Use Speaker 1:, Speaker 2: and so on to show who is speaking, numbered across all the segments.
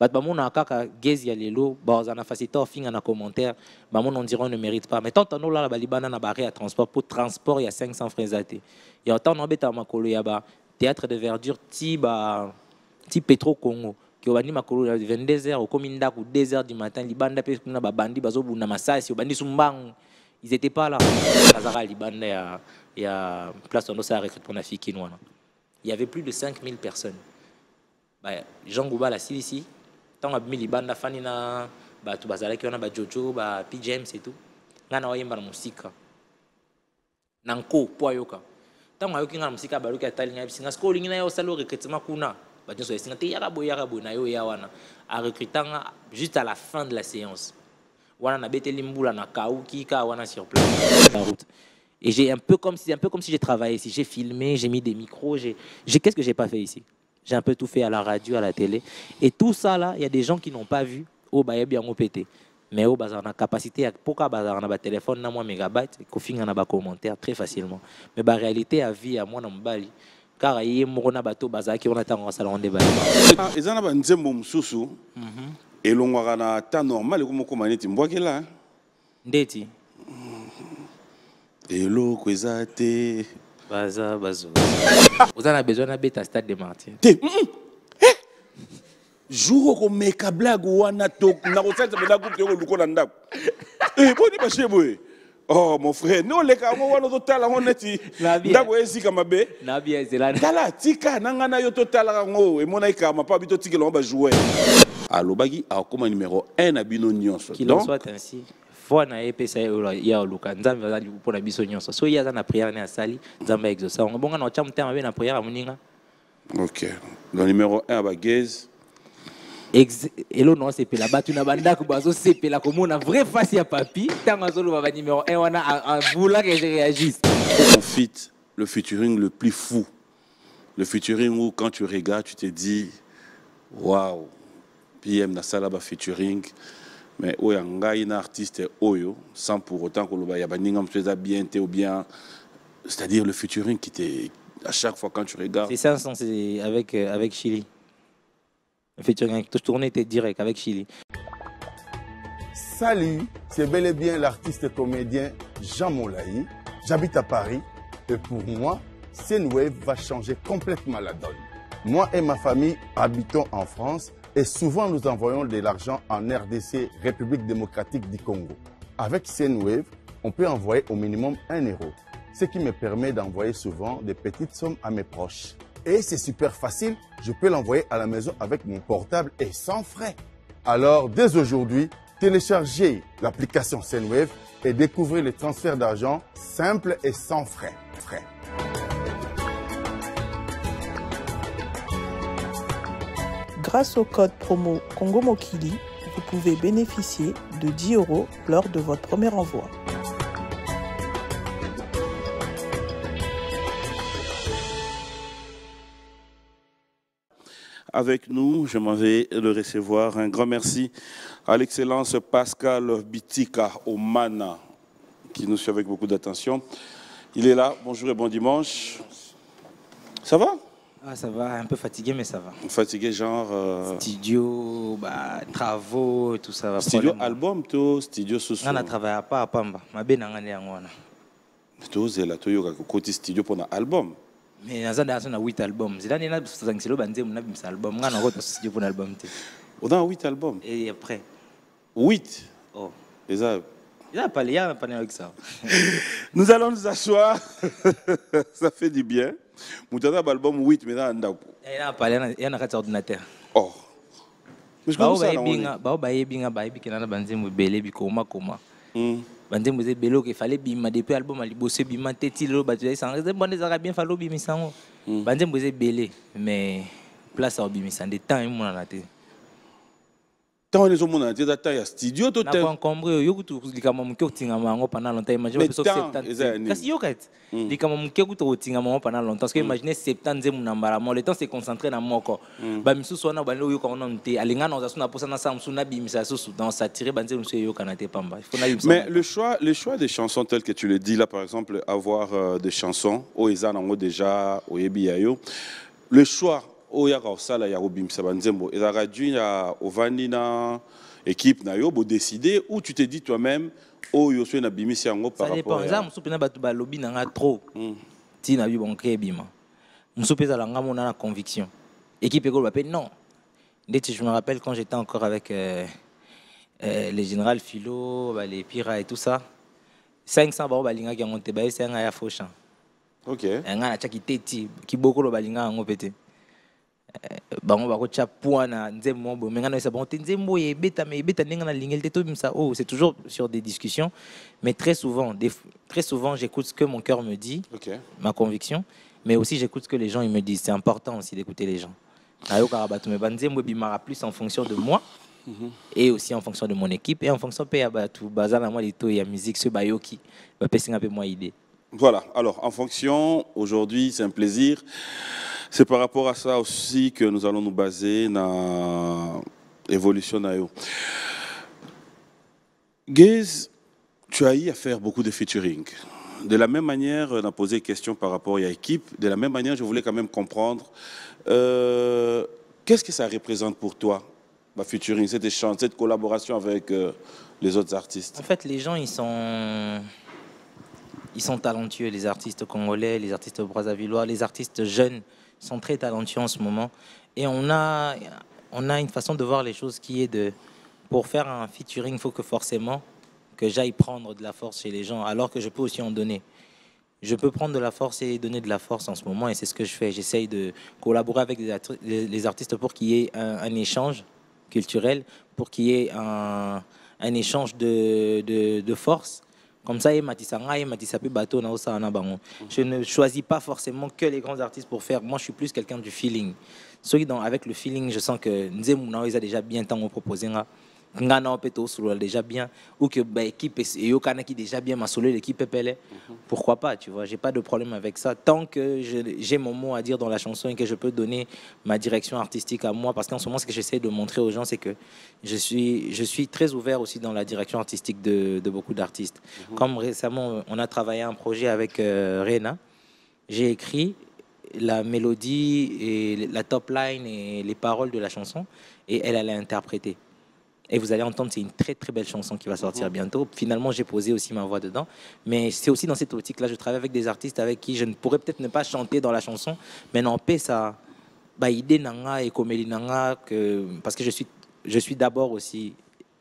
Speaker 1: Bamon a kaka gezi ya lelo, bazana facilité au fin en commentaire, bamon on dirait on ne mérite pas. Mais tant on là la balibana na barré à transport pour transport il y a 500 francs zaté. Il y a autant on beta makolo ya ba théâtre de verdure ti Petro Congo. Qui au bani makolo à 22h au cominda ou 2h du matin libanda pe kuna ba bandi bazo buna masasi au bandi sumbang. Ils étaient pas là. Kazara libanda ya place on doit recruter pour la fille qui il y avait plus de 5000 personnes. Bah Jean Gouba la ici. Tant abimi libanda fani na ba tu bazala ki wana ba Jojo ba P James et tout ngana wayemba na musika nanko po ayoka tant ayoki ngana musika ba loki atali ngai singa sko lingina yo salo recrutement kuna ba jonso singa te yaka boy na yo ya wana a recrutanga juste à la fin de la séance wana na beteli mbula na kauki ka wana sur place la route. Et j'ai un peu comme si j'ai travaillé ici, j'ai filmé, j'ai mis des micros, qu'est-ce que j'ai pas fait ici? J'ai un peu tout fait à la radio, à la télé. Et tout ça là, il y a des gens qui n'ont pas vu. Oh, bah, il y a bien pété. Mais oh, bah, on a capacité, pourquoi bah, on a un téléphone, on a un mégabyte, qu'on finit on a un commentaire très facilement. Mais bah, réalité, à vie, à moi, on Bali. Car il y a un bateau, bah, qui on attend en salon de Bali.
Speaker 2: Ils en ont un nzembo msusu. Et l'on a un temps normal, comme on dit, on voit qu'il là.
Speaker 1: Ndeti.
Speaker 2: Et l'eau, kwezate.
Speaker 1: Baza, bazo. Vous en avez besoin d'un bêta stade de Martin.
Speaker 2: Jour où mes câbles wana tok na recette me na groupe de luko na ndako. Eh boni ba cheboy. Oh mon frère, nous les ka wana total on neti. Ndako esika mabe.
Speaker 1: Na bien zelana.
Speaker 2: Tala tika nanga na yo total ngo e mona ikama pa bito tikelo ba jouer. Alobagi a comme numéro 1 na bino nyonso.
Speaker 1: Qu'il en soit ainsi. Fois na EPSA ya oluka nzambe azali pour na biso nyonso. So ya na prière na sali, nzambe exauce. On bonga na cha mutema be na prière amuninga.
Speaker 2: OK. Le numéro 1 à Baguez.
Speaker 1: Elo non c'est la batu na banda ko bazo c'est la comme on a vrai face ya papi, tant azolo ba numéro 1 on a voulu que je réagisse.
Speaker 2: On fit le featuring le plus fou. Le featuring où quand tu regardes tu te dis waouh. PM na sala ba featuring. Mais où yanga un artiste oyo sans pour autant que le ba ninga mteza bien ou bien c'est-à-dire le featuring qui était à chaque fois quand tu regardes.
Speaker 1: C'est ça c'est avec Chili. Le featuring tout tourné était direct avec Chili.
Speaker 3: Salut, c'est bel et bien l'artiste et comédien Jean Molayi. J'habite à Paris et pour moi, Senwave va changer complètement la donne. Moi et ma famille habitons en France et souvent nous envoyons de l'argent en RDC, République démocratique du Congo. Avec Senwave, on peut envoyer au minimum 1 €, ce qui me permet d'envoyer souvent des petites sommes à mes proches. Et c'est super facile, je peux l'envoyer à la maison avec mon portable et sans frais. Alors, dès aujourd'hui, téléchargez l'application Senwave et découvrez les transferts d'argent simples et sans frais.
Speaker 4: Grâce au code promo Congo Mokili, vous pouvez bénéficier de 10 € lors de votre premier envoi.
Speaker 2: Avec nous, je m'en vais le recevoir. Un grand merci à l'excellence Pascal Bitika Omana, qui nous suit avec beaucoup d'attention. Il est là. Bonjour et bon dimanche. Ça va?
Speaker 1: Ah, ça va, un peu fatigué, mais ça va.
Speaker 2: Fatigué, genre...
Speaker 1: Studio, travaux, tout ça va.
Speaker 2: Studio album, tout, studio sous-sous.
Speaker 1: On a travaillé pas à Pamba. Ma belle n'a rien.
Speaker 2: Tout, c'est là, tout, il y a côté studio pour un album.
Speaker 1: Mais on a 8 albums. C'est là que on a 8 albums. On a studio pour un album.
Speaker 2: On a 8 albums.
Speaker 1: Et après
Speaker 2: 8.
Speaker 1: Oh.
Speaker 2: Et ça...
Speaker 1: Il n'a pas avec ça.
Speaker 2: Nous allons nous asseoir. Ça fait du bien. Nous avons album 8 maintenant.
Speaker 1: Il n'a pas il y a un ordinateur.
Speaker 2: Oh. Mais je pense que ça
Speaker 1: il fallait bima depuis album ali bosser bima teti lo ba tu ça bon des arabes bien fallo bima sango banze mboze belé mais place à bima des temps mon na té
Speaker 2: tant les hommes na té da ta studio to
Speaker 1: te na encombré yo kutu likama mke utinga mango pendant longtemps imagine sauf 70 kasi yo kat likama mke kutu utinga mango pendant longtemps parce que imaginez 70 mon mbala mo le temps c'est concentré na moko ba misusu wana ba yo ko on té alinga na za na posa na samsu na bimisa susu dans s'attirer banze msusu yo kanate pamba il faut na bimisa.
Speaker 2: Mais le choix des chansons telles que tu le dis là par exemple avoir des chansons au eza nango déjà au yebi yayo le choix oyaka osala ya kobimisa banzembo ezalaka dû ya ovandi na équipe na yo décider ou tu te dis toi-même oyo so na bimisi yango par rapport
Speaker 1: à ça dépend. Ça me bato balobi nanga trop ti na bi bonke bima musu pesa la ngamo na conviction équipe école bape non ndeti je me rappelle quand j'étais encore avec les général Philo les Pira et tout ça 500 ba balinga ki monte ba c'est nga ya fauchan.
Speaker 2: OK
Speaker 1: nga na chaki teti ki boko lo balinga ngo pété bango bako cha poana nzembo bo menga no sa bon nzembo e beta me beta ninga na lingel teto bimsa oh c'est toujours sur des discussions mais très souvent j'écoute ce que mon cœur me dit ma conviction mais aussi j'écoute ce que les gens ils me disent c'est important aussi d'écouter les gens ayo karabatu me banzembo bimara plus en fonction de moi et aussi en fonction de mon équipe et en fonction de tout bazala moi les taux et la musique ce bayoki va passer un peu moins idée.
Speaker 2: Voilà, alors en fonction, aujourd'hui c'est un plaisir. C'est par rapport à ça aussi que nous allons nous baser dans l'évolution. Gaze, tu as eu à faire beaucoup de featuring. De la même manière, on a posé des questions par rapport à l'équipe. De la même manière, je voulais quand même comprendre qu'est-ce que ça représente pour toi, le featuring, cet échange, cette collaboration avec les autres artistes.
Speaker 1: En fait, les gens, ils sont talentueux, les artistes congolais, les artistes brazzavillois, les artistes jeunes sont très talentueux en ce moment. Et on a une façon de voir les choses qui est de... Pour faire un featuring, il faut que forcément que j'aille prendre de la force chez les gens, alors que je peux aussi en donner. Je peux prendre de la force et donner de la force en ce moment, et c'est ce que je fais. J'essaye de collaborer avec les artistes pour qu'il y ait un échange culturel, pour qu'il y ait un échange de force. Comme ça, je ne choisis pas forcément que les grands artistes pour faire. Moi, je suis plus quelqu'un du feeling. Avec le feeling, je sens que Nzemuna, ils a déjà bien tant proposé. Ngana déjà bien ou que l'équipe est déjà bien l'équipe est pourquoi pas, tu vois, j'ai pas de problème avec ça tant que j'ai mon mot à dire dans la chanson et que je peux donner ma direction artistique à moi, parce qu'en ce moment ce que j'essaie de montrer aux gens c'est que je suis très ouvert aussi dans la direction artistique de beaucoup d'artistes. Comme récemment on a travaillé un projet avec Rena, j'ai écrit la mélodie et la top line et les paroles de la chanson et elle allait interpréter. Et vous allez entendre, c'est une très très belle chanson qui va sortir bientôt. Finalement, j'ai posé aussi ma voix dedans. Mais c'est aussi dans cette optique-là, je travaille avec des artistes avec qui je ne pourrais peut-être ne pas chanter dans la chanson, mais n'empêche ça, idée nanga et comédie nanga, parce que je suis d'abord aussi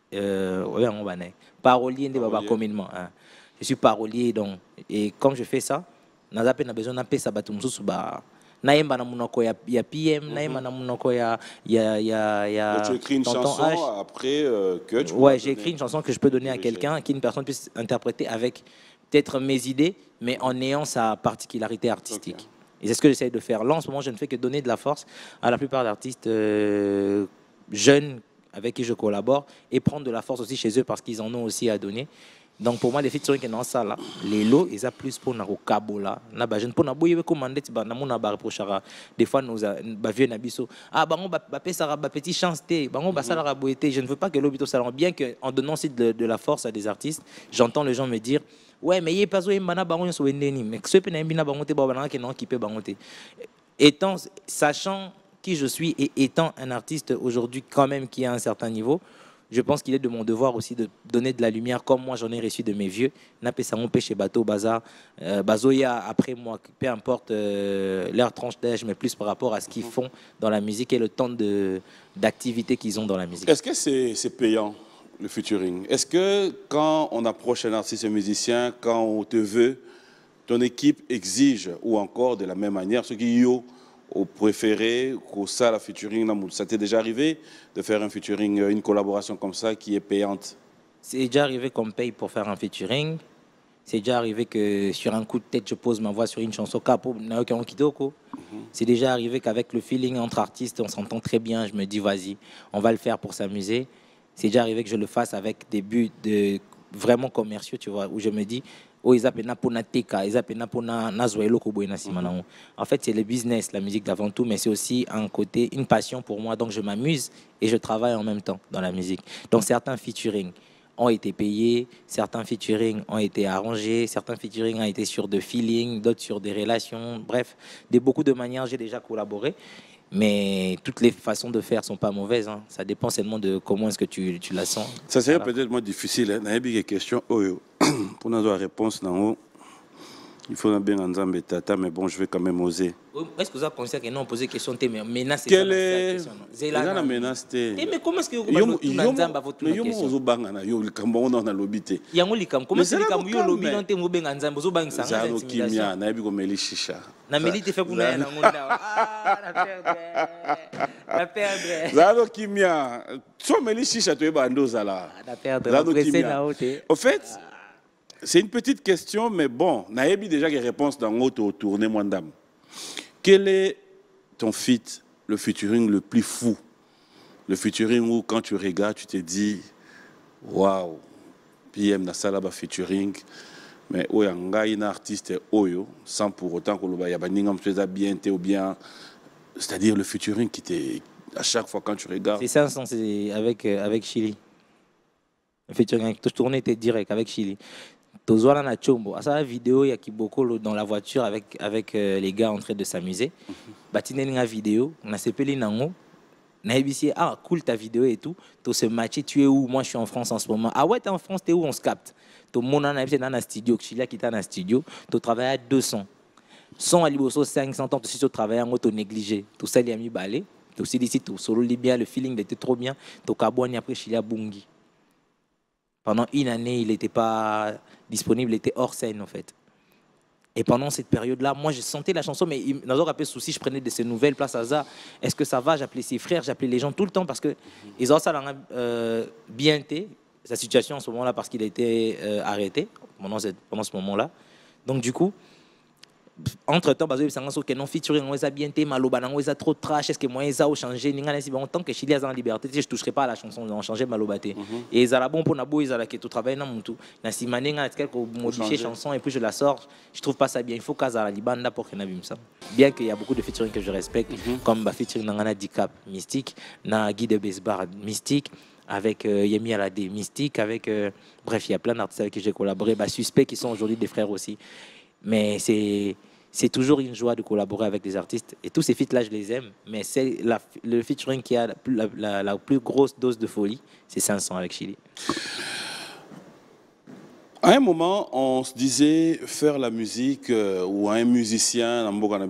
Speaker 1: parolier de baba comédement. Je suis parolier donc et comme je fais ça, n'a pas besoin d'un peu ça batum sous naimba na munoko ya PM, naimba na munoko ya
Speaker 2: donc tu écris une chanson H. Après que tu
Speaker 1: ouais, j'ai écrit une chanson que je peux donner à quelqu'un, qu'une personne puisse interpréter avec peut-être mes idées, mais en ayant sa particularité artistique. Et c'est ce que j'essaie de faire. Là, en ce moment, je ne fais que donner de la force à la plupart d'artistes jeunes avec qui je collabore et prendre de la force aussi chez eux parce qu'ils en ont aussi à donner. Donc pour moi les featuring qui dans ça là les lots ils a plus pour na kabola na ba jeune pour na boye commander ti ba na mona ba reprochera des fois nous ba vieux na biso bango ba pesa ba petit chance té bango ba sala ra boité. Je ne veux pas que l'obito ça bien que en donnant aussi de la force à des artistes, j'entends les gens me dire ouais mais yé pas zo mbana bango so ndeni mais ce pe na mbina bango té ba na ke non qui peut bango té étant sachant qui je suis et étant un artiste aujourd'hui quand même qui a un certain niveau, je pense qu'il est de mon devoir aussi de donner de la lumière comme moi j'en ai reçu de mes vieux. Napé ça m'empêche chez Bateau, Bazar, Bazoya après moi, peu importe leur tranche d'âge, mais plus par rapport à ce qu'ils font dans la musique et le temps d'activité qu'ils ont dans la musique.
Speaker 2: Est-ce que c'est payant le featuring? Est-ce que quand on approche un artiste, un musicien, quand on te veut, ton équipe exige ou encore de la même manière ce qui est au préféré, au ça la featuring, ça t'est déjà arrivé de faire un featuring, une collaboration comme ça qui est payante?
Speaker 1: C'est déjà arrivé qu'on me paye pour faire un featuring. C'est déjà arrivé que sur un coup de tête, je pose ma voix sur une chanson. C'est déjà arrivé qu'avec le feeling entre artistes, on s'entend très bien. Je me dis, vas-y, on va le faire pour s'amuser. C'est déjà arrivé que je le fasse avec des buts vraiment commerciaux, tu vois, où je me dis, oh, en fait, c'est le business, la musique d'avant tout, mais c'est aussi un côté, une passion pour moi. Donc, je m'amuse et je travaille en même temps dans la musique. Donc, certains featuring ont été payés, certains featuring ont été arrangés, certains featuring ont été sur de feeling, d'autres sur des relations. Bref, de beaucoup de manières, j'ai déjà collaboré. Mais toutes les façons de faire ne sont pas mauvaises. Hein. Ça dépend seulement de comment est-ce que tu la sens.
Speaker 2: Ça serait peut-être moins difficile. Hein. Il y a des questions. Pour nous avoir la réponse, il faut bien en tata, mais bon, je vais quand même oser.
Speaker 1: Est-ce que vous avez pensé que non, poser question, mais menace,
Speaker 2: quelle est la menace?
Speaker 1: Mais comment est-ce que vous avez dit que
Speaker 2: vous au fait, c'est une petite question, mais bon, Naïbi déjà des réponses dans l'autre tournée, moi dame. Quel est ton feat, le featuring le plus fou? Le featuring où quand tu regardes, tu te dis, waouh, PM na salaba featuring, mais où il y a un artiste oyo, sans pour autant que le baninga me bien ou bien, c'est-à-dire le featuring qui t'est à chaque fois quand tu regardes.
Speaker 1: C'est ça, c'est avec Chili. Le featuring, je tournais était direct avec Chili. Tozoala na chombo. À sa vidéo, il y a Kiboko dans la voiture avec les gars en train de s'amuser. Batine une vidéo, on a sepelé nango. Na ebisi ah cool ta vidéo et tout. To se matcher, tu es où? Moi je suis en France en ce moment. Ah ouais, t'es en France, t'es où? On se capte. To mon ana ebisi dans un studio, Chili qui t'a dans un studio. To travaille à 200. 100 à Liboso 500 ans, tu travailles en auto négligé. Tout ça il a mis balé. To aussi d'ici to solo bien, le feeling était trop bien. To kabouani après Chili à Bungi. Pendant une année, il n'était pas disponible, il était hors scène en fait. Et pendant cette période-là, moi, je sentais la chanson, mais dans un rappel souci, je prenais de ces nouvelles places à ça. Est-ce que ça va? J'appelais ses frères, j'appelais les gens tout le temps parce que ils ont ça bien été, sa situation en ce moment-là, parce qu'il a été arrêté pendant ce moment-là. Donc du coup, entre-temps, parce que ça non featuring, on a bien été maloba, on a trop trash, est-ce que moi ça a changé? En tant que Chili a en liberté, je toucherai pas à la chanson, on a changé malobaté. Et ça a bon pour nabo, ils ont que tout travail dans mon tout. Na si mané a quelques modifier chanson et puis je la sors, je trouve pas ça bien. Il faut qu'à la libanda pour que n'abîme ça. Bien qu'il y a beaucoup de featuring que je respecte, comme bah featuring dans Dicap Mystique, na Guy de Besbar Mystique. Avec Yemi Alade Mystique, avec bref, il y a plein d'artistes avec qui j'ai collaboré, bah Suspects qui sont aujourd'hui des frères aussi. Mais c'est toujours une joie de collaborer avec des artistes. Et tous ces feats-là, je les aime. Mais c'est le featuring qui a la plus grosse dose de folie, c'est 500 avec Chili.
Speaker 2: À un moment, on se disait faire la musique ou un musicien,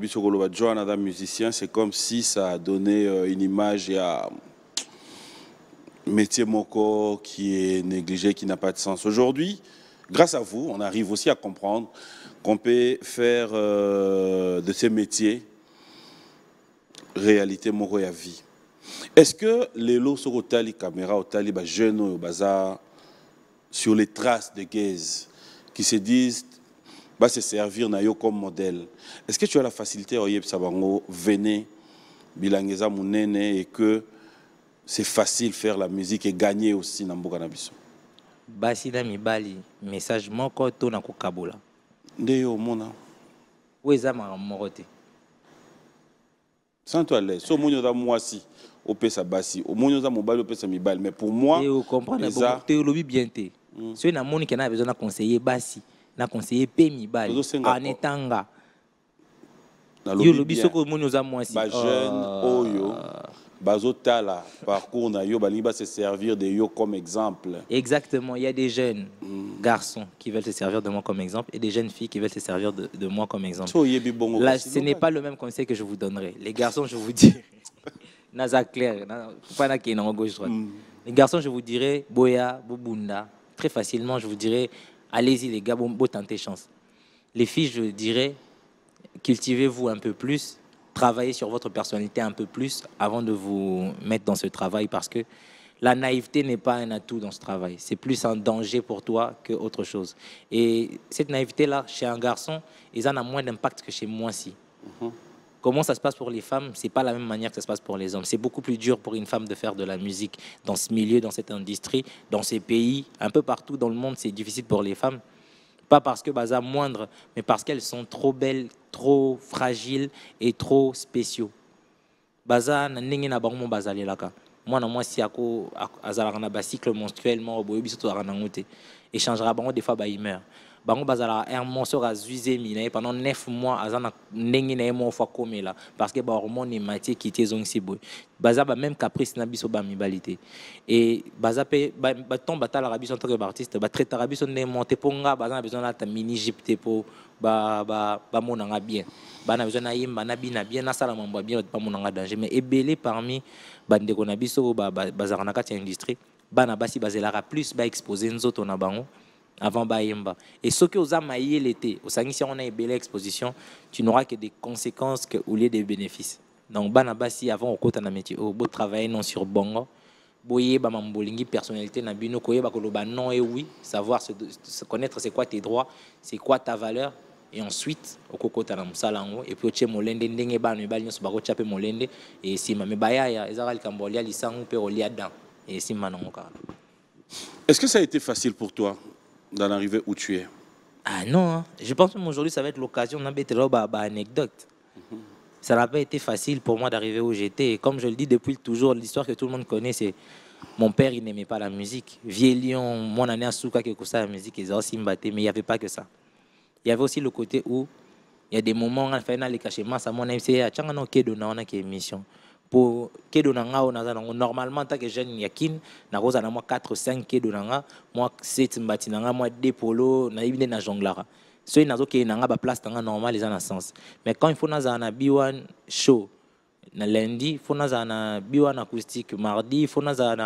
Speaker 2: c'est comme si ça a donné une image à métier moko qui est négligé, qui n'a pas de sens. Aujourd'hui, grâce à vous, on arrive aussi à comprendre qu'on peut faire de ces métiers réalité moko ya vie. Est-ce que les lots sur les caméras, les jeunes au bazar, sur les traces de Gaze, qui se disent bah, se servir nayo comme modèle, est-ce que tu as la facilité à Oyeb Sabango, venez, bilangeza mounene, et que c'est facile de faire la musique et gagner aussi dans Mboka Nabiso?
Speaker 1: Basida mibali, message moko to na kokabola.
Speaker 2: Ndeyo mona.
Speaker 1: Weza ma morote.
Speaker 2: Sans toi l'aise, so monyo da mwasi, opesa basi, o monyo da mobali opesa mibali, mais pour moi,
Speaker 1: et vous comprenez bon, théologie bien té. Ceux na moni qui n'a besoin de conseiller basi, na conseiller pe mibali. En etanga. Yo lobi soko monyo za mwasi.
Speaker 2: Ba jeune oyo. Bazotala, parcours na yo, baliba se servir de yo comme exemple.
Speaker 1: Exactement, il y a des jeunes garçons qui veulent se servir de moi comme exemple et des jeunes filles qui veulent se servir de moi comme exemple. Là, ce n'est pas le même conseil que je vous donnerai. Les garçons, je vous dis, naza clair, pas qui est en gauche droite. Les garçons, je vous dirais, boya, bobunda, très facilement, je vous dirais, allez-y les gars, bon tentez chance. Les filles, je dirais, cultivez-vous un peu plus. Travaillez sur votre personnalité un peu plus avant de vous mettre dans ce travail parce que la naïveté n'est pas un atout dans ce travail. C'est plus un danger pour toi qu'autre chose. Et cette naïveté-là, chez un garçon, ils en ont moins d'impact que chez moi aussi. Comment ça se passe pour les femmes? C'est pas la même manière que ça se passe pour les hommes. C'est beaucoup plus dur pour une femme de faire de la musique dans ce milieu, dans cette industrie, dans ces pays. Un peu partout dans le monde, c'est difficile pour les femmes. Pas parce que baza moindre, mais parce qu'elles sont trop belles, trop fragiles et trop spéciaux. Baza n'engue na bango baza lelaka. Moi na moi si ako azala na cycle menstruellement au boyebi surtout aranangote. Échangera bango des fois ba il meurt. bango bazala un morceau à zuiser mina pendant 9 mois azana ndenge na mo fois comme là parce que ba hormone matière qui était zong sibo baza ba même caprice na biso ba mibalité et baza pe ba ton batala rabiso en tant que artiste ba traiter rabiso ne monter ponga baza besoin na ta mini gypte pour ba monanga bien bana besoin na yimba na bina bien na sala mambo bien ba monanga danger mais ebelé parmi bande ko na biso bazara na kati industrie bana basi bazelaka plus ba exposer nzoto na bango avant Bayemba. Et ce que vous avez l'été, si on a une belle exposition, tu n'auras que des conséquences au lieu des bénéfices. Donc, Banabasi, avant, au côté de métier, au beau travail non sur Bongo, boye ba mambolingi personnalité na bino koyeba koloba non et oui, savoir se connaître c'est quoi tes droits, c'est quoi ta valeur et ensuite au kokota na musalango et puis oche molende ndenge ba no bali nso ba ko chape molende et sima me baya ya ezara likambolia lisangu pe olia dan et sima nango kala.
Speaker 2: Est-ce que ça a été facile pour toi d'en arriver où tu es?
Speaker 1: Ah non, hein. Je pense que aujourd'hui ça va être l'occasion d'en anecdote. Ça n'a pas été facile pour moi d'arriver où j'étais. Comme je le dis depuis toujours, l'histoire que tout le monde connaît, c'est mon père, il n'aimait pas la musique. Vieux lion, mon année à Souka, qui ça la musique, ils ont aussi mbatté, mais il n'y avait pas que ça. Il y avait aussi le côté où il y a des moments où on fait les cachements, ça mon MC, à Tchangano Kedona, on a qui émission. Pour Kedonanga, normalement, en tant que jeune, il y a kin, na rosa na moi 4 5 Kedonanga, moi 7 mbatinanga, moi 2 polo, na ibine na jonglara. Ceux qui ont une place normal, ils ont un sens. Mais quand il faut un B1 show, lundi, il faut un B1 acoustique, mardi, il faut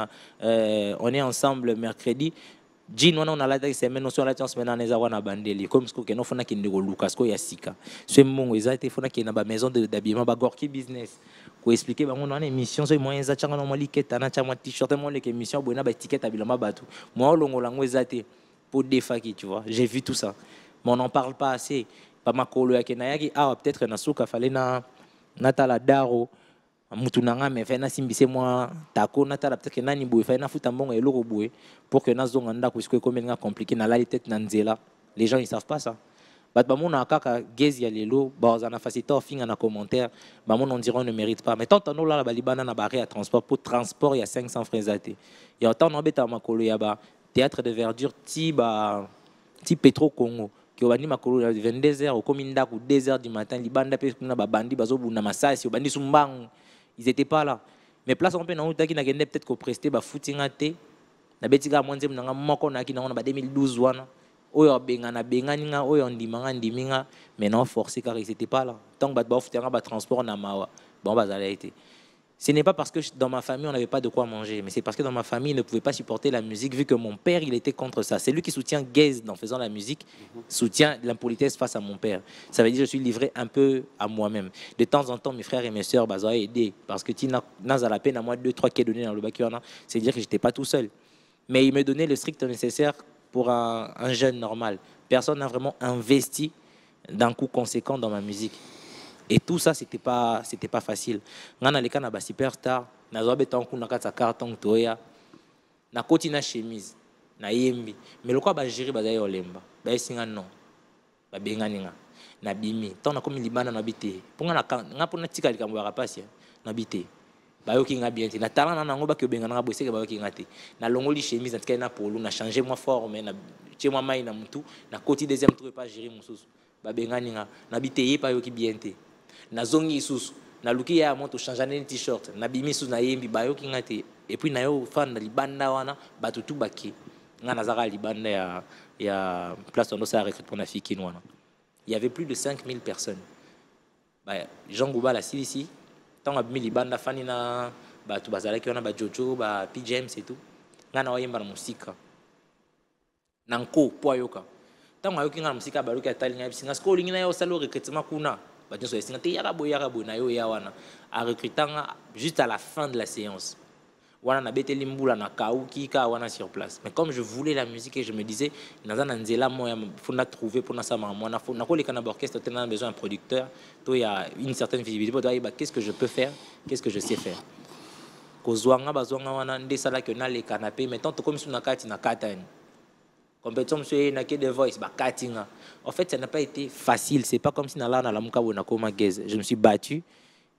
Speaker 1: on est ensemble mercredi. Jean, on a la semaine, on a la semaine, on a bandeli. Comme ce qu'on a fait, on a Lucas, on a Sika. C'est mon exact, il faut qu'il y ait une maison d'habillement, Gorky Business. Pour expliquer, on a une émission, c'est moi, ils ont un liquette, un t-shirt, un émission, on a une étiquette d'habillement, moi, on a un pour défaquer, tu vois. J'ai vu tout ça. Mais on n'en parle pas assez. Pas ma colo ya kenayaki ah peut-être na souka fallait na natala daro mutunanga mais fait na simbise moi tako natala peut-être que nani boy fait na futa mbongo eloko boy pour que na zonga ndako parce que comme nga compliqué na la tête na nzela les gens ils savent pas ça bat ba mona kaka gezi ya lelo ba za na facilité finga na commentaire ba mon on dirait on ne mérite pas mais tant on là la balibana na barré à transport pour transport il y a 500 frésaté il y a autant on beta makolo ya ba théâtre de verdure ti Petro Congo qui au bandi makolo 22h au cominda ou 2h du matin libanda pe kuna ba bandi bazo buna masasi au bandi sumbang ils étaient pas là mais place on peut na utaki na gende peut-être ko prester ba footinga te na betika monze mnanga moko na kina ba 2012 wana oyo bengana benganinga oyo ndimanga ndiminga mais non forcé car ils étaient pas là tant ba ba footinga ba transport na mawa bon bazala été. Ce n'est pas parce que dans ma famille, on n'avait pas de quoi manger, mais c'est parce que dans ma famille, ils ne pouvaient pas supporter la musique, vu que mon père, il était contre ça. C'est lui qui soutient Gaze en faisant la musique, soutient l'impolitesse face à mon père. Ça veut dire que je suis livré un peu à moi-même. De temps en temps, mes frères et mes sœurs ont aidé, parce que tu n'as la peine à moi 2-3 qui est donné dans le bac, c'est dire que je n'étais pas tout seul. Mais il me donnait le strict nécessaire pour un jeune normal. Personne n'a vraiment investi d'un coup conséquent dans ma musique. Et tout ça, c'était pas facile. Ngana leka na ba superstar, na zo beton ku na kata carton toya. Na koti na chemise, na yembi. Mais le quoi ba gérer ba zayo lemba. Ba singa non. Ba bengani nga. Na bimi. Tant na komi libana na bité. Ponga na nga pona tika likambo ya rapasi na bité. Ba yo ki nga bien te. Na talana na ngo ba ke bengana nga bosse ke ba yo ki nga te. Na longoli chemise na tika na polo, na changer moi forme na tie moi mai na mutu, na koti deuxième tour pas gérer mususu. Ba bengani nga. Na bité ye pa yo ki bien te. Na zongi isusu na luki ya moto changer na t-shirt na bimi susu na yembi bayo kingate et puis na yo fan na libanda wana batutu baki nga nazaka libanda ya place on doit recruter na fiki wana il y avait plus de 5000 personnes ba Jean Gouba la ici tant abimi libanda fani na batu bazalaki wana ba Jojo ba P James et tout nga na oyemba na musika nanko po ayoka tant ayoki nga na musika ba luki atali nga bisinga schooling na yo salo recrutement kuna. À recrutant juste à la fin de la séance. Sur place. Mais comme je voulais la musique et je me disais, il faut trouver pour orchestre, on a besoin d'un producteur, il y a une certaine visibilité. Qu'est-ce que je peux faire? Qu'est-ce que je sais faire? Compétition monsieur na de voice ba en fait ça n'a pas été facile, c'est pas comme si na la muka bona koma Gaze. Je me suis battu,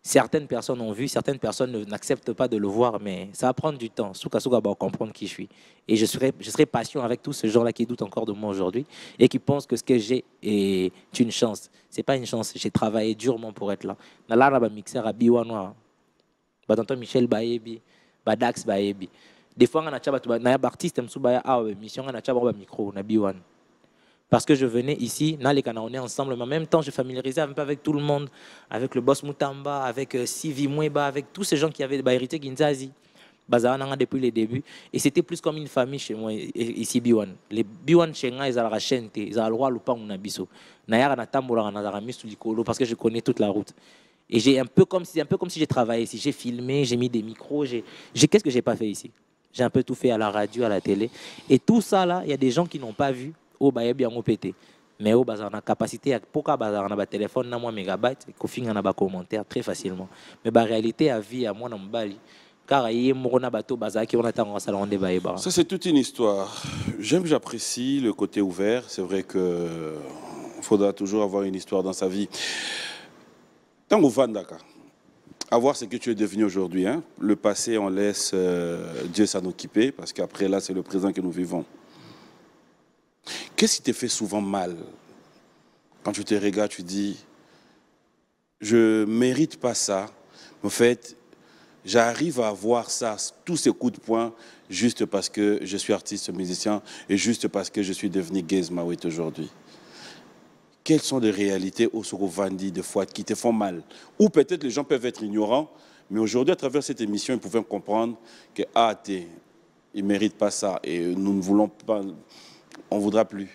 Speaker 1: Certaines personnes ont vu, certaines personnes n'acceptent pas de le voir, mais ça va prendre du temps. Souka Souka va comprendre qui je suis. Et je serai patient avec tous ces gens-là qui doutent encore de moi aujourd'hui et qui pensent que ce que j'ai est une chance. Ce n'est pas une chance. J'ai travaillé durement pour être là. Dans la mixer à Biwanoa, tonton Michel Bayebi, Dax Bayebi. Des fois, on a des artistes qui ont mission, on a un micro, on a Biwan. Parce que je venais ici, on est ensemble, mais en même temps, je familiarisais un peu avec tout le monde, avec le boss Moutamba, avec Sivi Moueba, avec tous ces gens qui avaient hérité Ginzazi. Bazarana depuis les débuts. Et c'était plus comme une famille chez moi, ici, Biwan. Les Biwan chez moi, ils ont la chaîne, ils ont le droit de pas mon abisso. Nayara na tambola na mis sous l'icolo parce que je connais toute la route. Et j'ai un peu comme si j'ai travaillé ici. J'ai filmé, j'ai mis des micros. Qu'est-ce que j'ai pas fait ici? J'ai un peu tout fait à la radio, à la télé. Et tout ça là, il y a des gens qui n'ont pas vu. Au baye bien au pété mais au bazar na capacité à pourquoi bazar na ba téléphone na moi mégabyte ko finga na ba commentaire très facilement mais ba réalité à vie à moi na mbali car yé morona bato bazar qui on attend en salon de baye ba.
Speaker 2: Ça c'est toute une histoire. J'apprécie le côté ouvert, c'est vrai que faudra toujours avoir une histoire dans sa vie. Tango Vandaka, à voir ce que tu es devenu aujourd'hui, hein. Le passé on laisse Dieu s'en occuper parce qu'après là c'est le présent que nous vivons. Qu'est-ce qui te fait souvent mal? Quand tu te regardes, tu dis, je ne mérite pas ça. En fait, j'arrive à avoir ça, tous ces coups de poing, juste parce que je suis artiste musicien et juste parce que je suis devenu Gez Mawet aujourd'hui. Quelles sont les réalités au Sorovandi de fois qui te font mal? Ou peut-être les gens peuvent être ignorants, mais aujourd'hui, à travers cette émission, ils pouvaient comprendre que ils ne méritent pas ça et nous ne voulons pas... On ne voudra plus.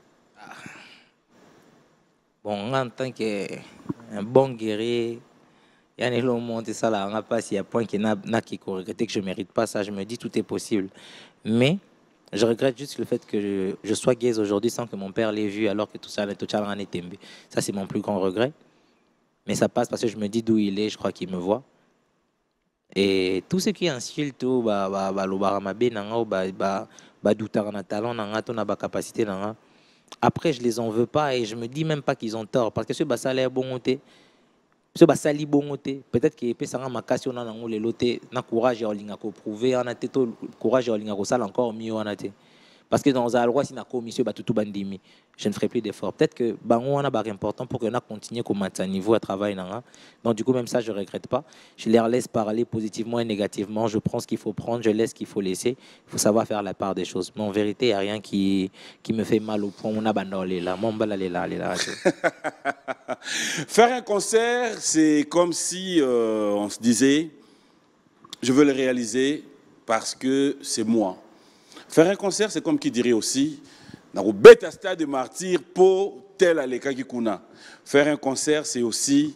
Speaker 1: Bon, en tant qu'un bon guerrier, il y a un monde ça là, on n'a pas s'il y a un point qui n'a que je ne mérite pas ça, je me dis tout est possible. Mais je regrette juste le fait que je sois Gez aujourd'hui sans que mon père l'ait vu alors que tout ça en est tombé. Ça c'est mon plus grand regret. Mais ça passe parce que je me dis d'où il est, je crois qu'il me voit. Et tout ce qui insulte, capacité, après je les en veux pas et je me dis même pas qu'ils ont tort parce que ce basalaire bon ce basali bon peut-être que peut ça ma question na le loté na courage et linga ko prouver on a tout courage et linga ko sala encore mieux on a été parce que dans un roi si na commission tout bandimi je ne ferai plus d'efforts. Peut-être que bango on a barre important pour que na continue comme à niveau à travail na. Donc du coup même ça je regrette pas. Je les laisse parler positivement et négativement, je prends ce qu'il faut prendre, je laisse ce qu'il faut laisser. Il faut savoir faire la part des choses. Mais en vérité, il n'y a rien qui me fait mal au point on a bandolé là. Mon bal là.
Speaker 2: Faire un concert, c'est comme si on se disait je veux le réaliser parce que c'est moi. Faire un concert, c'est comme qui dirait aussi na ko beta stade de martyr pour tel aleka kikuna. Faire un concert, c'est aussi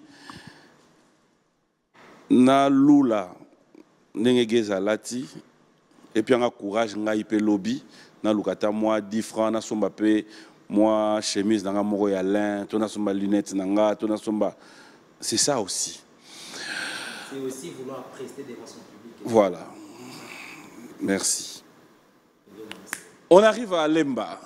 Speaker 2: na lula nengegeza lati et puis on a courage nga ipe lobby na lukata moi 10 francs na somba pe moi chemise na moko ya lin to na somba lunettes na nga to na somba. C'est ça aussi.
Speaker 1: C'est aussi vouloir prester devant son public.
Speaker 2: Voilà. Merci. On arrive à Lemba.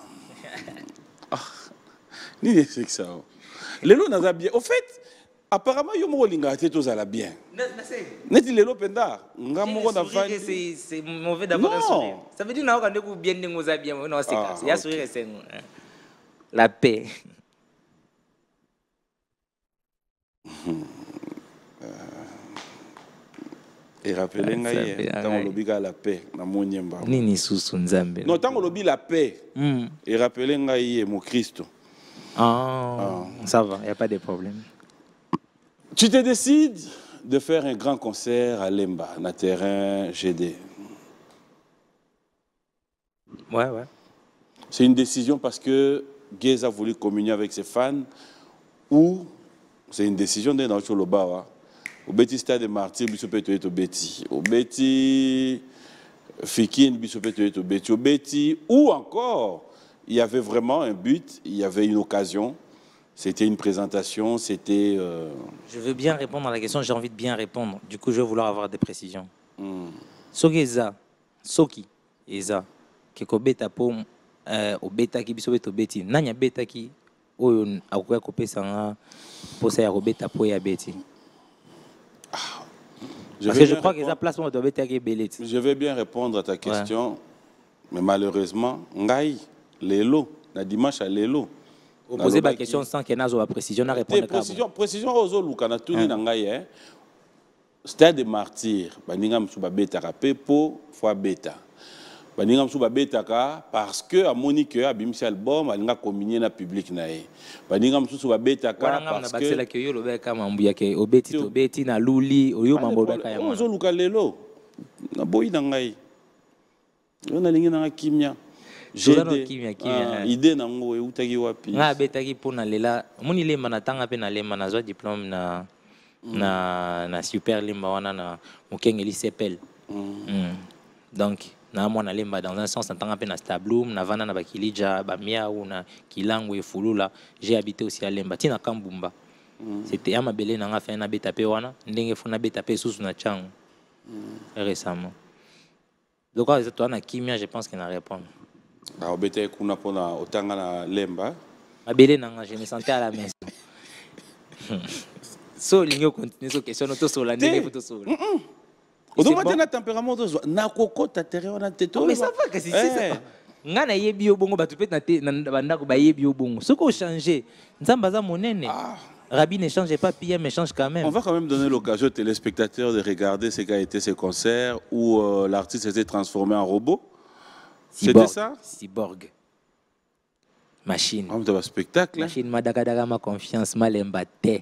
Speaker 2: Ni c'est que ça. Lelo n'a bien. Au fait, apparemment yo mo linga te to zala bien. Neti lelo penda. Nga mo na fan.
Speaker 1: C'est mauvais d'avoir un sourire. Ça veut dire na quand vous bien ngo za bien. Non, c'est ça. Il y a sourire c'est la paix.
Speaker 2: Et rappelez ngaye tant lobi ga la paix na monyemba.
Speaker 1: Nini susu nzambe.
Speaker 2: Non, tant lobi la paix. Et rappelez ngaye mon Christ.
Speaker 1: Ça va, il n'y a pas de problème.
Speaker 2: Tu te décides de faire un grand concert à Lemba, na terrain GD.
Speaker 1: Ouais.
Speaker 2: C'est une décision parce que Gez a voulu communier avec ses fans ou c'est une décision de dans Choloba. Au Betty Stade de Martyr, biso peut être au Betty. Au Betty Fikin, biso peut être au Betty. Au Betty ou encore, il y avait vraiment un but, il y avait une occasion. C'était une présentation, c'était...
Speaker 1: Je veux bien répondre à la question, j'ai envie de bien répondre. Du coup, je vais vouloir avoir des précisions. Soki eza, soki eza, keko beta po au beta ki biso beto beti. Nanya beta ki oyo akoya kopesa nga posa ya robeta po ya beti. Parce que je crois que ça place moi doit être belé.
Speaker 2: Je vais bien répondre à ta question, mais malheureusement, ngai lelo, na dimanche à lelo.
Speaker 1: Poser ma question sans qu'il y ait une précision, on répondre.
Speaker 2: Précision aux autres, on a tout dit dans ngai. Stade de martyr, baninga msuba beta rapé po fois beta. Baninga msuba beta ka parce que à Monique a bimsi album, alinga communier na public nae. Baninga msuba beta ka parce que
Speaker 1: la que yo lo beka mambuya ke obeti to beti na luli oyo mambo beka ya.
Speaker 2: Ozo luka lelo. Na boyi na ngai. Yo na lingi na kimia.
Speaker 1: J'ai kimia.
Speaker 2: Idée na ngo e utaki wapi.
Speaker 1: Nga beta ki pona lela. Moni lemba na tanga pe na lemba na zo diplôme na super limba wana na mukengeli sepel. Donc na mwana lemba dans un sens en tant que na stabloum na vana na bakilija ba miaou na kilango e fulula. J'ai habité aussi à lemba tina kambumba. C'était à mabele na nga fait na beta pe wana ndenge fona beta pe sous na chango récemment. Donc quand toi na kimia je pense qu'il n'a répondre.
Speaker 2: Ah beta kuna pona otanga na lemba.
Speaker 1: Mabele na nga je me sentais à la maison. So lingo continue so question to so la ndenge photo so.
Speaker 2: On doit mettre un tempérament de na kokota terre on a teto.
Speaker 1: Mais ça va que c'est ça. Nga na yebi obongo batu peut na bandako ba yebi obongo. Ce qu'on changer, nzamba za monene. Rabbi ne change pas, PM ne change quand même.
Speaker 2: On va quand même donner l'occasion aux téléspectateurs de regarder ce qu'a été ces concerts où l'artiste s'était transformé en robot. C'était ça?
Speaker 1: Cyborg. Machine.
Speaker 2: On un spectacle.
Speaker 1: Machine madakadaga ma confiance malembate.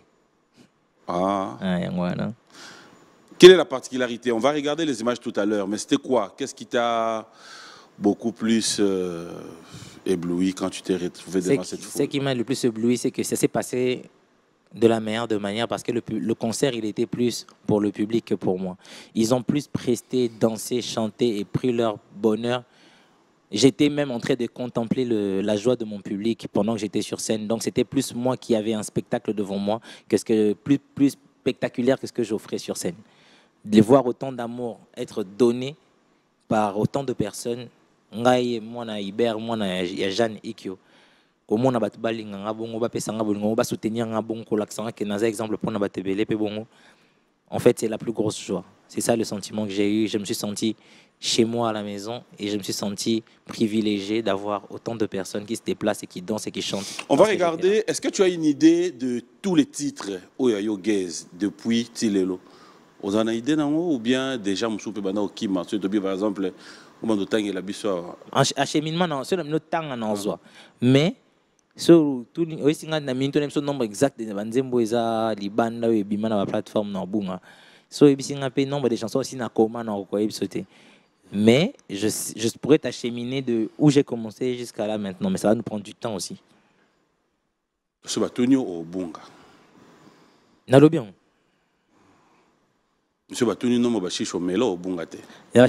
Speaker 2: Ah. Quelle est la particularité? On va regarder les images tout à l'heure, mais c'était quoi? Qu'est-ce qui t'a beaucoup plus ébloui quand tu t'es retrouvé devant cette foule?
Speaker 1: Ce qui m'a le plus ébloui, c'est que ça s'est passé de la meilleure de manière parce que le concert, il était plus pour le public que pour moi. Ils ont plus presté, dansé, chanté et pris leur bonheur. J'étais même en train de contempler la joie de mon public pendant que j'étais sur scène. Donc c'était plus moi qui avais un spectacle devant moi que plus spectaculaire que ce que j'offrais sur scène. De voir autant d'amour être donné par autant de personnes. Ngai, moi na Iber, moi na Jeanne Ikyo. Comment on a battu balinga bongo ba pesanga bongo ba soutenir nga bongo l'accent que dans exemple pour na batebele pe bongo. En fait, c'est la plus grosse joie. C'est ça le sentiment que j'ai eu. Je me suis senti chez moi à la maison et je me suis senti privilégié d'avoir autant de personnes qui se déplacent et qui dansent et qui chantent.
Speaker 2: On va regarder, est-ce que tu as une idée de tous les titres Oyayo Gaze depuis Tilelo? Vous en avez une idée ou bien déjà je suis au Kima, par exemple, au moment de la biso.
Speaker 1: Acheminement, c'est le temps en soi. Mais so tout aussi na minto nem so nombre exact de banzembo eza libanda et bima na plateforme na bunga. So ebisinga pe nombre de chansons aussi na koma na ko ebsoté. Mais je pourrais t'acheminer de où j'ai commencé jusqu'à là maintenant, mais ça va nous prendre du temps aussi.
Speaker 2: Ce batonio au bunga.
Speaker 1: Nalobion.
Speaker 2: Monsieur Batouni non Mobashicho Melo au Bungate.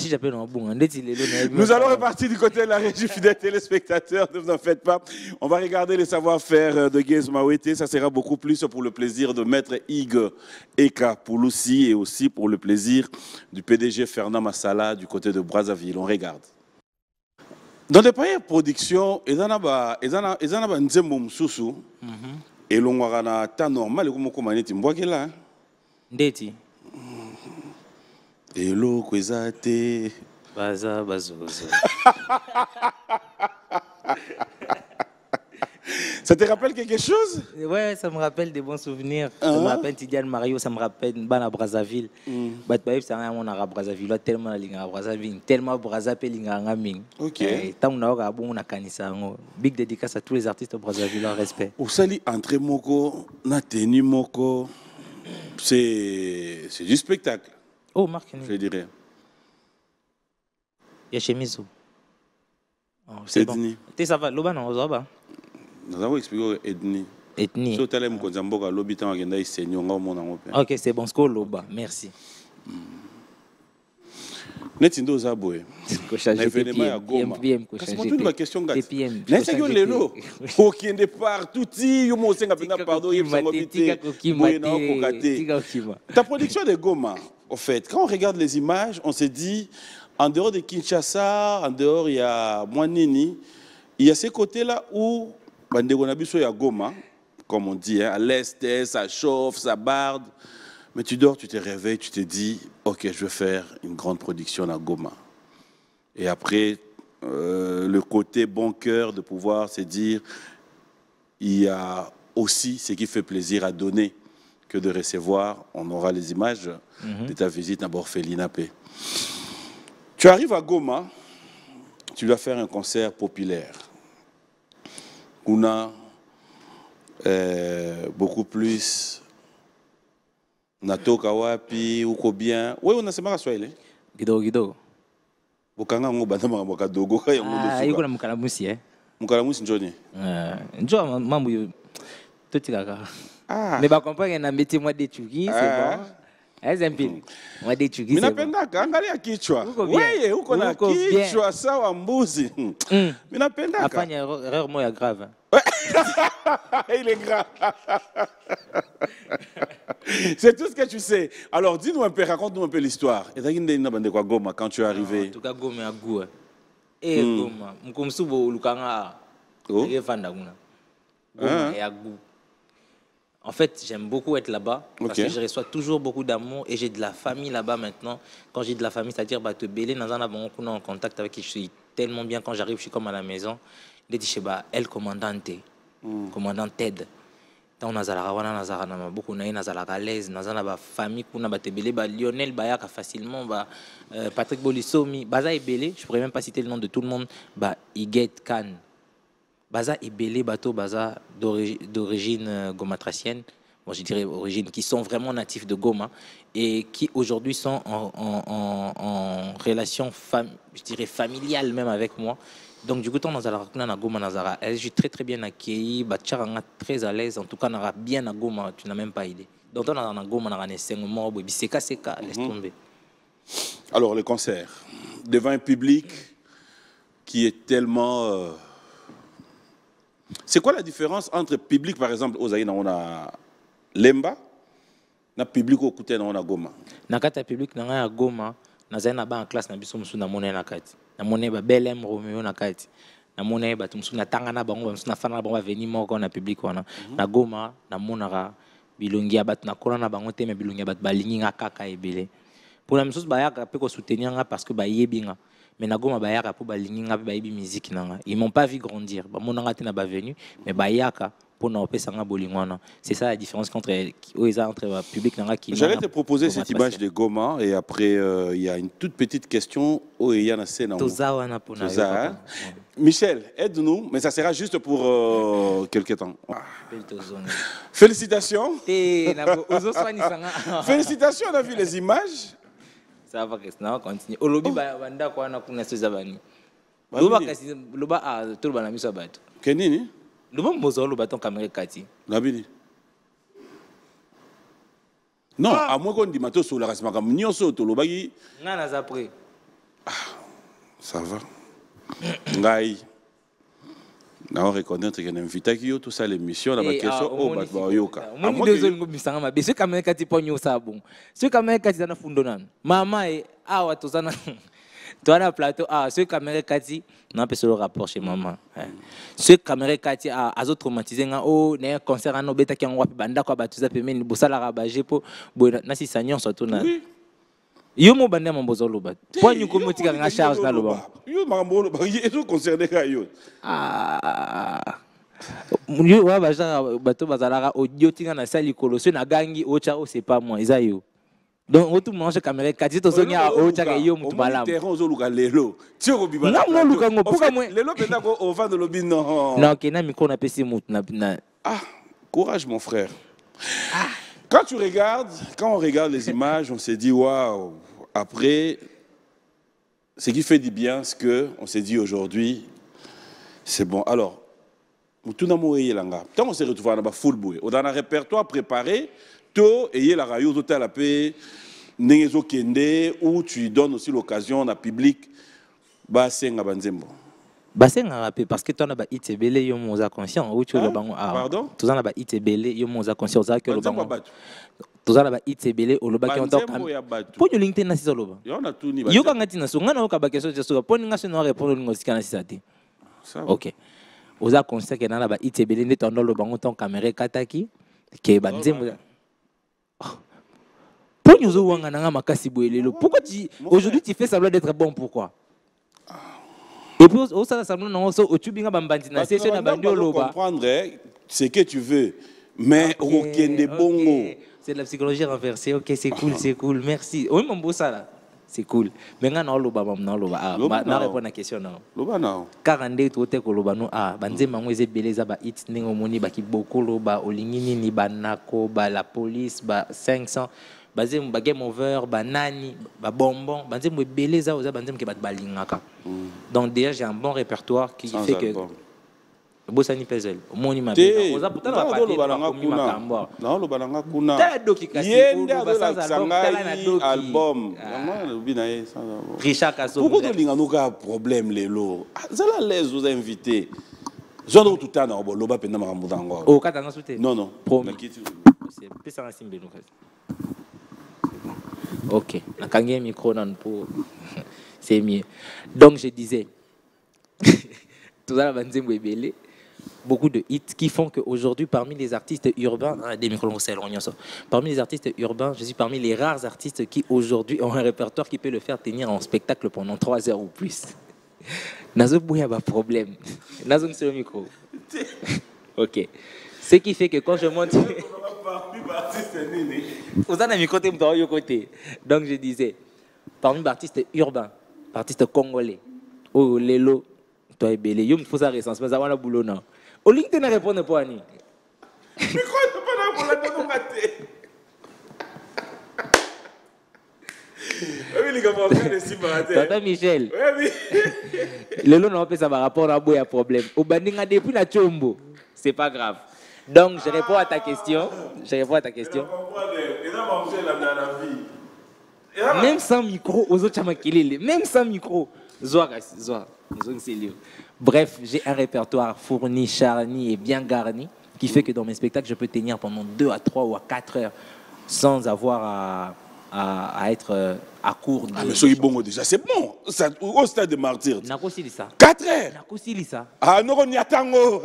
Speaker 1: Nous
Speaker 2: allons repartir du côté de la régie, fidèles téléspectateurs, ne vous en faites pas. On va regarder les savoir-faire de Gaze Mawete. Ça sera beaucoup plus pour le plaisir de Maître Hugues Eka Pouloussi et aussi pour le plaisir du PDG Fernand Massala du côté de Brazzaville. On regarde. Dans les premières productions, ils en ont Nzembo Msusu et l'on a un temps normal comme Komaneti Mbwakela.
Speaker 1: Ndeti.
Speaker 2: Hello, Kwezate.
Speaker 1: Baza, bazozo.
Speaker 2: Ça te rappelle quelque chose?
Speaker 1: Ouais, ça me rappelle des bons souvenirs. Ça me rappelle Tidiane Mario, ça me rappelle Bana Brazzaville. Batbaïf, c'est un mon arabe Brazzaville, tellement linga Brazzaville, tellement Brazzaville linga ngaming.
Speaker 2: Ok.
Speaker 1: Tant on a eu un bon kanisa. Big dédicace à tous les artistes de Brazzaville en respect.
Speaker 2: Au sali entrée moko, na tenue moko, c'est du spectacle.
Speaker 1: Oh, Marc,
Speaker 2: je dirais.
Speaker 1: Il y a chemise.
Speaker 2: C'est bon.
Speaker 1: Ça va, l'oba non, ça va.
Speaker 2: Nous avons expliqué ethnie.
Speaker 1: Ethnie.
Speaker 2: Si tu as l'habitant qui est senior,
Speaker 1: ok, c'est bon, c'est l'oba. Merci.
Speaker 2: Netindo Zaboué. L'événement à Goma. Parce que tu as une question. N'est-ce que le lot qui est partout, ta production de Goma, en fait, quand on regarde les images, on se dit, en dehors de Kinshasa, en dehors, il y a Mwanini, il y a ces côtés-là où, il y a Goma, comme on dit, à l'est, ça chauffe, ça barde. Mais tu dors, tu te réveilles, tu te dis, ok, je vais faire une grande production à Goma. Et après, le côté bon cœur de pouvoir se dire, il y a aussi ce qui fait plaisir à donner que de recevoir. On aura les images de ta visite à Borfelina P. Tu arrives à Goma, tu dois faire un concert populaire. On a beaucoup plus Natoka wapi, uko bien. Oui, on a ce maraswa ile.
Speaker 1: Gido.
Speaker 2: Bokanga ngo banda maka dogo ka yango
Speaker 1: Ah, yuko na mukalamusi
Speaker 2: Mukalamusi njoni.
Speaker 1: Njoo mambo yo. Totikaka.
Speaker 2: Ah.
Speaker 1: Mais ba comprendre na métier moi d'étudier, c'est bon. Exemple, moi d'étudier.
Speaker 2: Mina pendaka angalia kichwa. Wewe uko na kichwa sawa mbuzi. Mina pendaka.
Speaker 1: Afanya erreur moya grave.
Speaker 2: Il est grave. C'est tout ce que tu sais. Alors dis-nous un peu, raconte-nous un peu l'histoire. Et Goma quand tu es arrivé.
Speaker 1: En tout cas Goma a goût. Eh Goma, mkomsubo lukanga. Ngefanda kuna. Goma a goût. En fait, j'aime beaucoup être là-bas parce que je reçois toujours beaucoup d'amour et j'ai de la famille là-bas maintenant. Quand j'ai de la famille, c'est-à-dire te belé dans un abon en contact avec qui je suis tellement bien quand j'arrive, je suis comme à la maison. Il dit elle commandante, commandante Ted. Tant nazala wana nazala na beaucoup na nazala à l'aise, nazala ba famille kuna ba te belé ba Lionel Bayaka facilement ba Patrick Bolisomi, baza ebelé, je pourrais même pas citer le nom de tout le monde, ba Iguet Khan. Baza et Belé bateau baza d'origine gomatracienne, bon, je dirais origine, qui sont vraiment natifs de Goma et qui aujourd'hui sont en relation je dirais familiale même avec moi. Donc du coup, on a Goma Nazara. Je suis très bien accueilli, Batcharanga très à l'aise, en tout cas, on a bien à Goma, tu n'as même pas idée. Donc on a Goma, on a un saignement, laisse tomber.
Speaker 2: Alors le concert, devant un public qui est tellement... C'est quoi la différence entre public, par exemple, aux Aïna, on a Lemba, et public au côté, on a Goma?
Speaker 1: Dans le public, on a Goma, on a en classe, on a monnaie na kati. Na monnaie ba Belém Romeo na kati. Na monnaie ba tumsu na tangana bango, na fana bango venir moko na public wana. Na Goma, na monara bilongi abat na kona na bango te me bilongi abat balingi nga kaka ebele. Pour la même chose ba ya pe ko soutenir nga parce que ba yebinga. Mais Nagoma Bayaka pour balinga baby musique nanga. Ils m'ont pas vu grandir. Ba mon nanga tena ba venu mais Bayaka pour na opé sanga bolingwana. C'est ça la différence entre le public nanga qui.
Speaker 2: J'allais te proposer cette image de Goma et après il y a une toute petite question où il y a une scène. Michel, aide-nous, mais ça sera juste pour quelques temps. Félicitations. Félicitations, on a vu les images.
Speaker 1: Ça va rester, on continue. Au lobby, banda quoi, on a connu ces abani. Loba kasi, loba a tout le bana miso abat.
Speaker 2: Kenini?
Speaker 1: Loba mozo loba ton caméra kati.
Speaker 2: Nabili. Non, à moins qu'on dit matos sur la race magam, ni on saute loba qui.
Speaker 1: Nana après.
Speaker 2: Ça va. Ngai. On reconnaît qu'il y a un invité qui a tout ça l'émission la question oh bah yoka.
Speaker 1: Moi deux autres bisanga ma bese kamera kati ponyo sabon. Ce kamera kati na fundonan. Mama e awa to sana. Toi na plateau ce kamera kati na peso le rapport chez maman. Ce kamera kati azo traumatisé nga na concert no beta ki ngwa banda kwa batuza pemeni bosala rabaje po na si sanyon surtout na. Yo mo bande mambozo loba. Point ñu ko motika nga charge na loba.
Speaker 2: Yo mambo loba, yo concerné ka yo.
Speaker 1: Yo wa baja bato bazalaka audio tinga na sali kolosio na gangi ocha c'est pas moi isa yo. Donc on tout mange caméra kati to sonya ocha ka yo mutu malamu.
Speaker 2: Terrain zo luka lelo. Ti ko bibala.
Speaker 1: Non luka ngo pourquoi moi
Speaker 2: lelo penda ko au vent de lobi non.
Speaker 1: Non kena micro na pesi mutu na.
Speaker 2: Ah, courage mon frère. Quand tu regardes, quand on regarde les images, on s'est dit waouh. Après, ce qui fait du bien, c'est que on s'est dit aujourd'hui, c'est bon. Alors, tout le monde quand on s'est retrouvé dans le football, on a un répertoire préparé, tout et la radio total la paix, nengezo kende où tu donnes aussi l'occasion à public, bah c'est un banzembo.
Speaker 1: Basenga rappé parce que toi na ba itebele yo moza conscient ou tu le bango
Speaker 2: pardon
Speaker 1: toi na ba itebele yo moza conscient za que le bango toi na ba itebele o loba ki on toka po yo linkte na sisa loba yo ka ngati na so ngana o ka ba question so po ninga so no répondre ningo sika na sisa te OK oza conscient que na ba itebele ndi tondo lo bango ton caméra kataki ke banzembo Pourquoi aujourd'hui tu fais semblant d'être bon, pourquoi? Et puis, au sein de semblant, tu binga bambandi na session na bandi oloba.
Speaker 2: Comprendre ce que tu veux, mais aucun des bons.
Speaker 1: C'est de la psychologie renversée. OK, c'est cool, merci. Oui, mon beau ça là. C'est cool. Mais on a oloba oloba. Ah, na répondre à la question non.
Speaker 2: Loba non.
Speaker 1: 42 to te ko loba no banze mango eze beleza ba hit ningo moni ba kiboko loba olingini ni banako ba la police ba 500 basé ba game over ba nani ba bonbon banze mo beleza oza banze ke ba balingaka. Donc déjà j'ai un bon répertoire qui fait que Bossani Pezel moni ma bien oza pourtant ba papier ba komi makambo
Speaker 2: non lo balanga kuna
Speaker 1: ta doki kasi
Speaker 2: yende ba sangai album vraiment binaye ça
Speaker 1: Richard Kasso
Speaker 2: pourquoi to linga nuka problème lelo zala les aux invités zono tout temps na lo ba penda makambo dango
Speaker 1: o katanga souté
Speaker 2: non
Speaker 1: promis c'est pesa na simbe no. OK, nakangi micro non pour c'est mieux. Donc je disais tout ça la banzembo ebele beaucoup de hits qui font qu'aujourd'hui parmi les artistes urbains parmi les artistes urbains je suis parmi les rares artistes qui aujourd'hui ont un répertoire qui peut le faire tenir en spectacle pendant 3 heures ou plus. Nazo bouya ba problème. Nazo sur le micro. OK. Ce qui fait que quand je monte donc je disais parmi les artistes urbains, artistes congolais, oh lelo toi et belé, yo me faut ça récence mais ça va la boulot non. Au lieu de répondre pour Annie.
Speaker 2: Mais quoi tu pas là pour la mater. Oui les gars on va faire si barater.
Speaker 1: Tata Michel.
Speaker 2: Oui.
Speaker 1: Lelo non peut ça par rapport à boya problème. Au bandinga depuis na chombo. C'est pas grave. Donc je réponds à ta question. Même sans micro, aux autres chamakilele, même sans micro. Bref, j'ai un répertoire fourni, charni et bien garni qui fait que dans mes spectacles, je peux tenir pendant 2 à 3 ou à 4 heures sans avoir à être à court de...
Speaker 2: Ah mais soyez bon déjà, c'est bon. Ça, au stade de martyr.
Speaker 1: 4
Speaker 2: heures. Ah non, on y attend.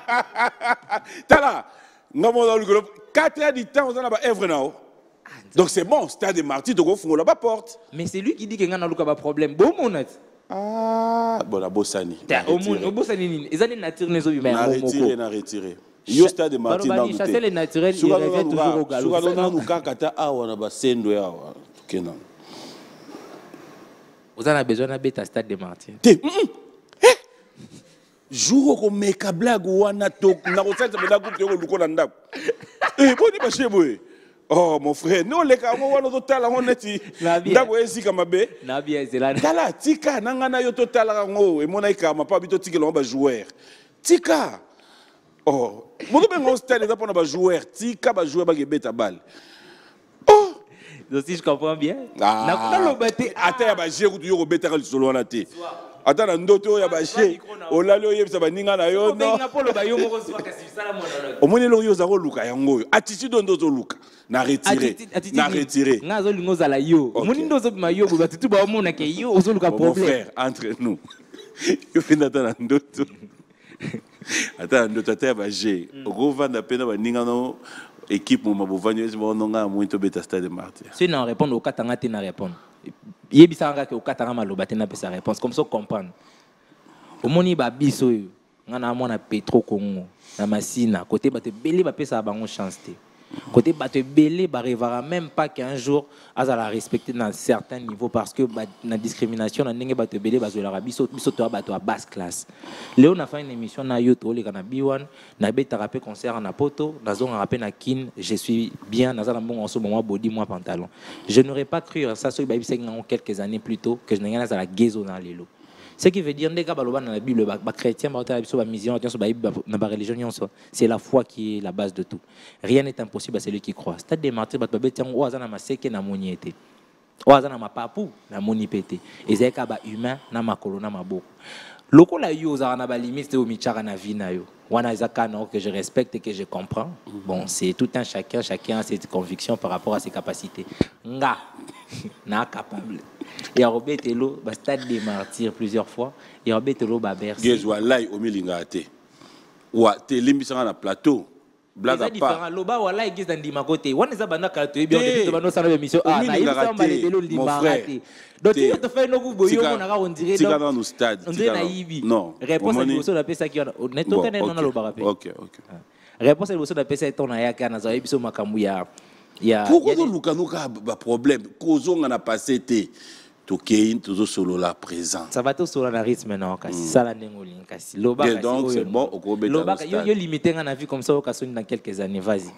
Speaker 2: Tala, 4 heures du temps, on a pas œuvre now. Donc c'est bon, stade de martyr, donc on fout là-bas porte.
Speaker 1: Mais c'est lui qui dit qu'il y a un problème. Bon, mon net.
Speaker 2: Ah, bon, la Bossani.
Speaker 1: Au Bossani, ils ont nature les autres.
Speaker 2: Na retiré. Yo stade de martyr dans
Speaker 1: le chasser les naturels, il revient toujours au galop.
Speaker 2: Suka dona nukakata awa na basendo yawa. Kenan.
Speaker 1: Vous avez besoin d'un bêta stade de martyr.
Speaker 2: Jour au meka blague wana tok na rosette bela groupe yo luko na ndako. Boni ba cheboy. Oh mon frère, nous les gars on wana total on neti. Ndako esika mabe.
Speaker 1: Na bien zelana.
Speaker 2: Tala tika nanga na yo total ngo e mona ikama pa bito tikelo ba joueur. Tika. Oh, mon ben stade là pour ba joueur, tika ba joueur ba beta balle. Oh,
Speaker 1: donc si je comprends bien.
Speaker 2: Na lo bate ata ba jeru yo beta ka solo na te. Ata na ndoto ya ba she, olalo yebisa ba ninga na yo no. Omoni lo yo za ko luka yango yo. Attitude ndozo luka. Na retiré.
Speaker 1: Nga zo lingo za la yo. Omoni ndozo ma yo ba tutu ba omona ke yo ozo luka problème.
Speaker 2: Mon frère, entre nous. Yo fina ta na ndoto. Ata ndoto ta ba je. Ogovanda pena ba ninga no équipe mo mabovanyo esi ba nonga muito beta stade de martyr.
Speaker 1: Si na répondre au katanga te na répondre. Yebisanga ke okatanga maloba te na pesa réponse comme ça comprendre. Omoni ba biso yo ngana mona Petro Congo na Masina côté bato belé ba pesa bango chance te. Côté bato belé ba revara même pas qu'un jour azala respecter dans certains niveaux parce que na discrimination na ndenge bato belé bazola biso to bato à basse classe. Léo na fait une émission na yoto le kana B1 na beta rapé concert na poto na zonga rapé na kin je suis bien na zala bon en ce moment body moi pantalon. Je n'aurais pas cru ça sur baby quelques années plus tôt que je n'ai rien à la gezo na lelo. Ce qui veut dire que la Bible, les chrétiens, la religion, c'est la foi qui est la base de tout. Rien n'est impossible à celui qui croit. C'est des martyrs, humain, que je respecte et que je comprends. Bon, c'est tout un chacun a ses convictions par rapport à ses capacités. Nga, n'a capable. Il y a Robert Telo, stade des martyrs plusieurs fois. Il y a Robert Telo, Bercy.
Speaker 2: Gezwa lai au milingate. Wa te limbisanga na plateau. blague à part.
Speaker 1: Loba wala église d'andima côté. On est abandonné quand tu es bien depuis devant nos salles d'émission. Ah, na il ça m'a les vélos l'imaraté. Donc tu te fais no boyo on dirait donc.
Speaker 2: Tika dans nos stades.
Speaker 1: On dirait naïvi.
Speaker 2: Non.
Speaker 1: Réponse à l'émission de ça qui on est tout on a loba rappel.
Speaker 2: OK.
Speaker 1: Réponse à l'émission de ça ton aya kana za émission makambu ya.
Speaker 2: Pourquoi le Lukanuka a problème? Cause on a passé té. Tokein toujours solo là présent.
Speaker 1: Ça va tout sur la rythme maintenant kasi ça la ndengolin kasi loba kasi.
Speaker 2: Donc c'est bon au Kobe.
Speaker 1: Loba yo limité on a vu comme ça au Kasuni dans quelques années vas-y.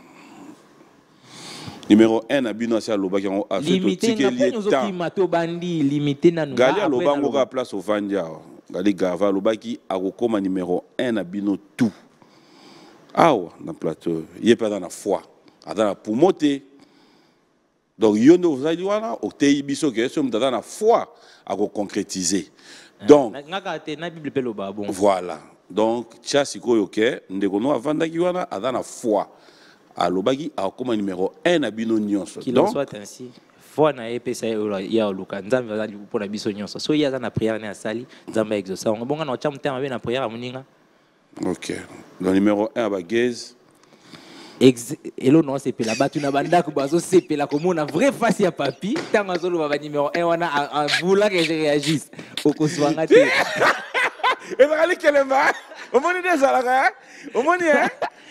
Speaker 2: Numéro 1 à Bino c'est Loba qui ont a fait tout ticket lié temps.
Speaker 1: Limité na nous.
Speaker 2: Gali Loba ngoka place au Vandia. Gali Gava Loba qui a recommandé numéro 1 à Bino tout. Ah ouais dans plateau, il est pas dans la foi. Dans pour monter. Donc, il y a des biso qui sont dans la foi à concrétiser. Donc, voilà. Donc, tia siko yoke, ndekono avanda kiwana a dans la foi. À l'obagi a comme numéro 1 à bino nyonso.
Speaker 1: Qu'il en soit ainsi. Foi na EPSA ya luka nzambe za pour na biso nyonso. So ya za na prière na sali, nzambe exaucer. On bonga na cha mtema be na prière muninga.
Speaker 2: OK. Le numéro 1 à Baguez.
Speaker 1: Elo non c'est la batu na banda ko bazo c'est la comme on a vrai face ya papi tant azolo ba numéro 1 on a voula que je réagisse au koswanga te
Speaker 2: et regardez quel est mal au moni des alaka au moni hein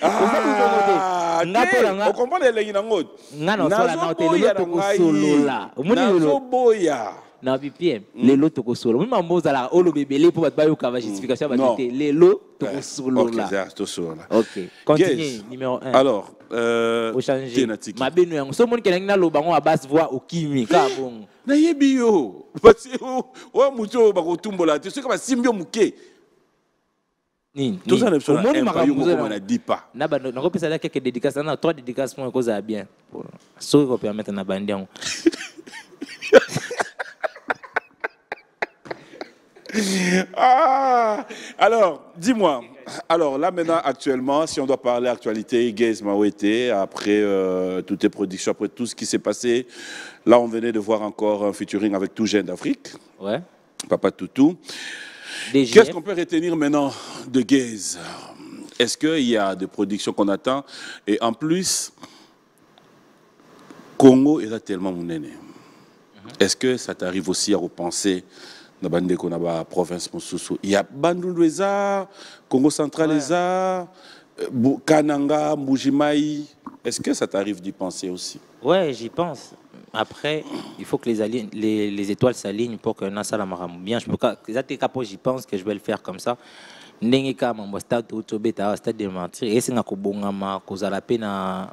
Speaker 2: on comprend les lignes ngot
Speaker 1: ngana sola na hotel to ko solola au moni
Speaker 2: lo boya
Speaker 1: na bipiem les lots to ko solo mimi mamboza la olo bebele pour ba yo ka justification ba té les lots to ko solola.
Speaker 2: OK,
Speaker 1: continue numéro 1.
Speaker 2: Alors
Speaker 1: thématique ma benu yango so moni kelengi na loba ngo abas voix okimi ka bongo
Speaker 2: na yebi yo parce que o muto ba ko tumbola te so ka ba simbio muke
Speaker 1: ni
Speaker 2: tout ça ne peut pas on a dit pas
Speaker 1: na ba na ko pesa quelques dédicaces na 3 dédicaces pour cause à bien so ko permettre na bandi yango.
Speaker 2: Ah, alors, dis-moi. Alors là maintenant, actuellement, si on doit parler actualité, Gaze Mawete, après toutes tes productions, après tout ce qui s'est passé, là on venait de voir encore un featuring avec Tout Jeune d'Afrique.
Speaker 1: Ouais.
Speaker 2: Papa Toutou. Qu'est-ce qu'on peut retenir maintenant de Gaze? Est-ce qu'il y a des productions qu'on attend? Et en plus, Congo est là tellement mon aîné. Est-ce que ça t'arrive aussi à repenser dans la province Moussousou? Il y a Bandouloueza, Congo Central, Kananga, Mbujimaï. Est-ce que ça t'arrive d'y penser aussi?
Speaker 1: Ouais, j'y pense. Après, il faut que les étoiles s'alignent pour que Nassa la maram bien. J'y pense que je vais le faire comme ça. Nengeka mambo stade utobeta stade de mentir et c'est nakobongama kozala pe na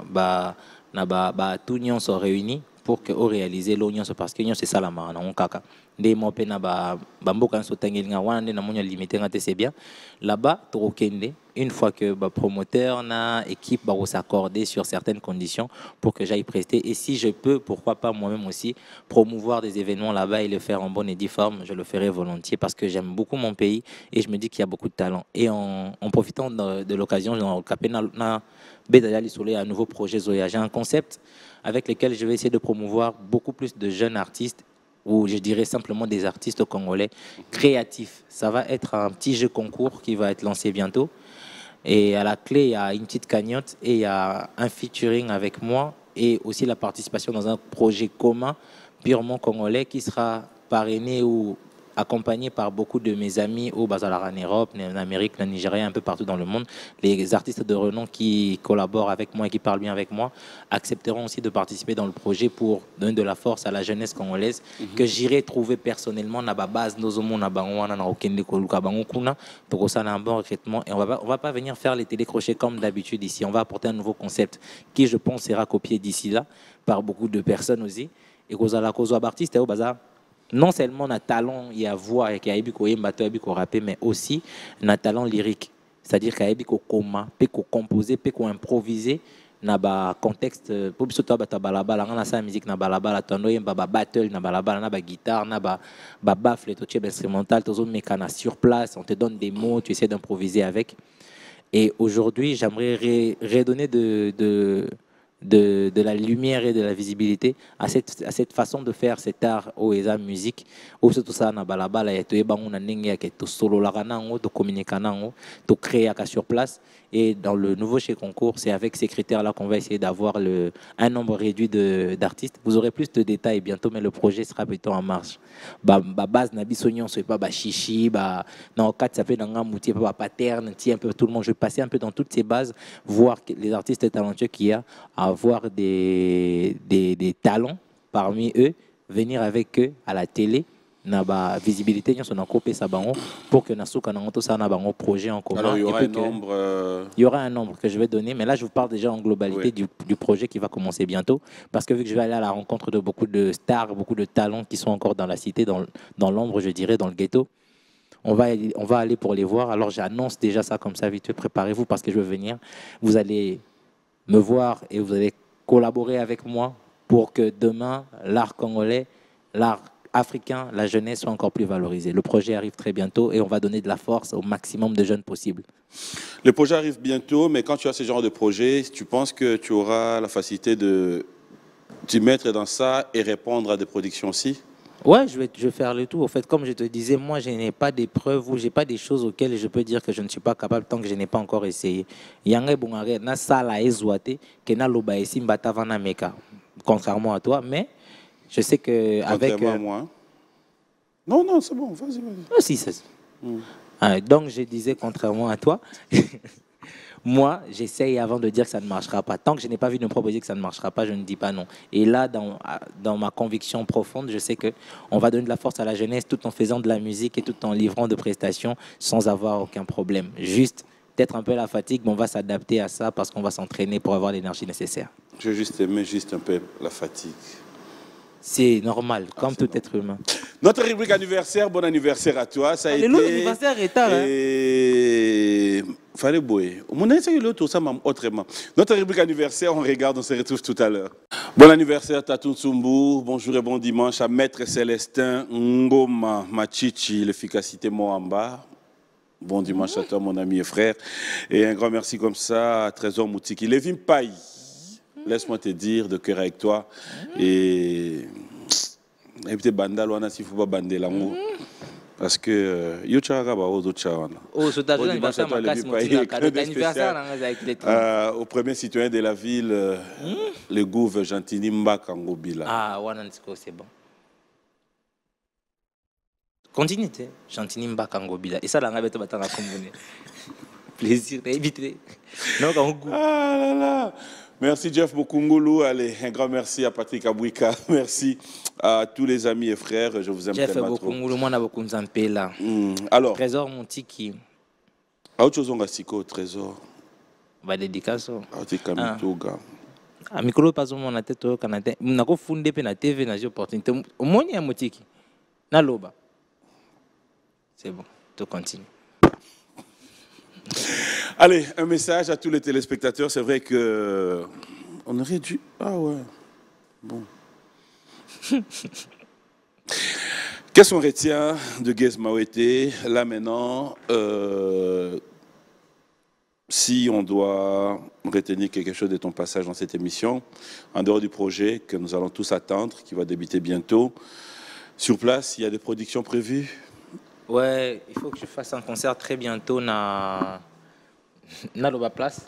Speaker 1: ba tout nyons sont réunis pour que au réaliser l'union parce que c'est ça la marana on kaka ndé mo pe na ba mboka so tangelinga wana na monyo limité ngate c'est bien là-bas torokende une fois que ba promoteur na équipe va s'accorder sur certaines conditions pour que j'aille prester et si je peux pourquoi pas moi-même aussi promouvoir des événements là-bas et le faire en bonne et due forme je le ferai volontiers parce que j'aime beaucoup mon pays et je me dis qu'il y a beaucoup de talent et en profitant de l'occasion on na Bédali Soleil un nouveau projet Zoya j'ai un concept avec lequel je vais essayer de promouvoir beaucoup plus de jeunes artistes ou je dirais simplement des artistes congolais créatifs. Ça va être un petit jeu concours qui va être lancé bientôt. Et à la clé, il y a une petite cagnotte et il y a un featuring avec moi et aussi la participation dans un projet commun purement congolais qui sera parrainé ou accompagné par beaucoup de mes amis au Bazalar en Europe, en Amérique, en Nigeria, un peu partout dans le monde. Les artistes de renom qui collaborent avec moi et qui parlent bien avec moi accepteront aussi de participer dans le projet pour donner de la force à la jeunesse congolaise que j'irai trouver personnellement na base nos na bangwana na okende koluka bangokuna pour ça un bon recrutement et on va pas venir faire les télécrochets comme d'habitude ici. On va apporter un nouveau concept qui je pense sera copié d'ici là par beaucoup de personnes aussi et cause à la cause artiste au bazar. Non seulement un talent, il y a voix et qu'il y a rapper, mais aussi un talent lyrique. C'est-à-dire qu'il y a coma, peut composer, peut improviser dans le contexte. Pour que tu aies musique, na balabala, battle, na balabala, na guitare, na baffle, tu es instrumental, tu es sur place, on te donne des mots, tu essaies d'improviser avec. Et aujourd'hui, j'aimerais redonner de de la lumière et de la visibilité à cette façon de faire cet art au ESA musique au tout ça na balabala et to ebango na ndenge ya to solo la kanango to communiquer nango to créer sur place. Et dans le nouveau chez Concours, c'est avec ces critères là qu'on va essayer d'avoir un nombre réduit d'artistes. Vous aurez plus de détails bientôt, mais le projet sera plutôt en marche. Base na bisognon c'est pas chichi non quatre ça peut dans mouti pas pattern un peu tout le monde. Je vais passer un peu dans toutes ces bases, voir les artistes talentueux qu'il y a, avoir des talents parmi eux, venir avec eux à la télé. Na ba visibilité pour que nasuka na tout ça na bango projet en commun.
Speaker 2: Alors il y aura un nombre
Speaker 1: il y aura un nombre que je vais donner, mais là je vous parle déjà en globalité du projet qui va commencer bientôt, parce que vu que je vais aller à la rencontre de beaucoup de stars, beaucoup de talents qui sont encore dans la cité, dans l'ombre, je dirais, dans le ghetto. On va aller pour les voir. Alors j'annonce déjà ça comme ça, vite, préparez-vous parce que je vais venir. Vous allez me voir et vous allez collaborer avec moi pour que demain l'art congolais, l'art africain, la jeunesse soit encore plus valorisée. Le projet arrive très bientôt et on va donner de la force au maximum de jeunes possible.
Speaker 2: Le projet arrive bientôt, mais quand tu as ce genre de projet, tu penses que tu auras la facilité de t'y mettre dans ça et répondre à des productions aussi?
Speaker 1: Ouais, je vais faire le tout. En fait, comme je te disais, moi, je n'ai pas des preuves ou je n'ai pas des choses auxquelles je peux dire que je ne suis pas capable tant que je n'ai pas encore essayé. Contrairement à toi, mais je sais que avec
Speaker 2: contrairement à moi. Non, c'est bon, vas-y.
Speaker 1: Si, c'est ça. Donc, je disais, contrairement à toi, moi, j'essaye avant de dire que ça ne marchera pas. Tant que je n'ai pas vu de me proposer que ça ne marchera pas, je ne dis pas non. Et là, dans ma conviction profonde, je sais qu'on va donner de la force à la jeunesse tout en faisant de la musique et tout en livrant de prestations sans avoir aucun problème. Juste peut-être un peu la fatigue, mais on va s'adapter à ça parce qu'on va s'entraîner pour avoir l'énergie nécessaire.
Speaker 2: Je vais juste aimer un peu la fatigue.
Speaker 1: C'est normal, comme tout être humain.
Speaker 2: Notre rubrique anniversaire, bon anniversaire à toi. Ça a été...
Speaker 1: L'anniversaire est tard.
Speaker 2: Fallait bouer. Autrement. Notre rubrique anniversaire, on regarde, on se retrouve tout à l'heure. Bon anniversaire Tatou Tsumbu, bonjour et bon dimanche à Maître Célestin Ngoma Machichi, l'efficacité Moamba. Bon dimanche à toi mon ami et frère. Et un grand merci comme ça à Trésor Moutiki. Lévin Paille. Laisse-moi te dire de cœur avec toi. Et peut-être bandal wana si faut pas bander l'amour. Parce que yo charaga ba ozo chawana.
Speaker 1: Oh, ce anniversaire
Speaker 2: au premier citoyen de la ville, le gouv Gentini Mbaka Ngobila.
Speaker 1: Ah, wana c'est bon. Continue, Gentini Mbaka Ngobila. Et ça la ngabe to batanga kombone. Plaisir d'éviter. Non,
Speaker 2: ah là là. Merci Jeff Bokungulu. Allez, un grand merci à Patrick Abouika. Merci à tous les amis et frères. Je vous aime
Speaker 1: Jeff
Speaker 2: tellement
Speaker 1: Bokungulu, moi, beaucoup de là.
Speaker 2: Alors,
Speaker 1: Trésor Montiki.
Speaker 2: autre chose, on va siko Trésor.
Speaker 1: Va dédicace.
Speaker 2: Kamitoga.
Speaker 1: Ah, micro pas au mon tête au Canada. On a fondé pe na TV na opportunité. Au moins il y a Montiki. Na loba. C'est bon. Tu continues.
Speaker 2: Allez, un message à tous les téléspectateurs. C'est vrai que on aurait dû... Ah ouais, bon. Qu'est-ce qu'on retient de Guess Mawete? Là maintenant, si on doit retenir quelque chose de ton passage dans cette émission, en dehors du projet que nous allons tous attendre, qui va débuter bientôt, sur place, il y a des productions prévues?
Speaker 1: Ouais, il faut que je fasse un concert très bientôt na Loba Place.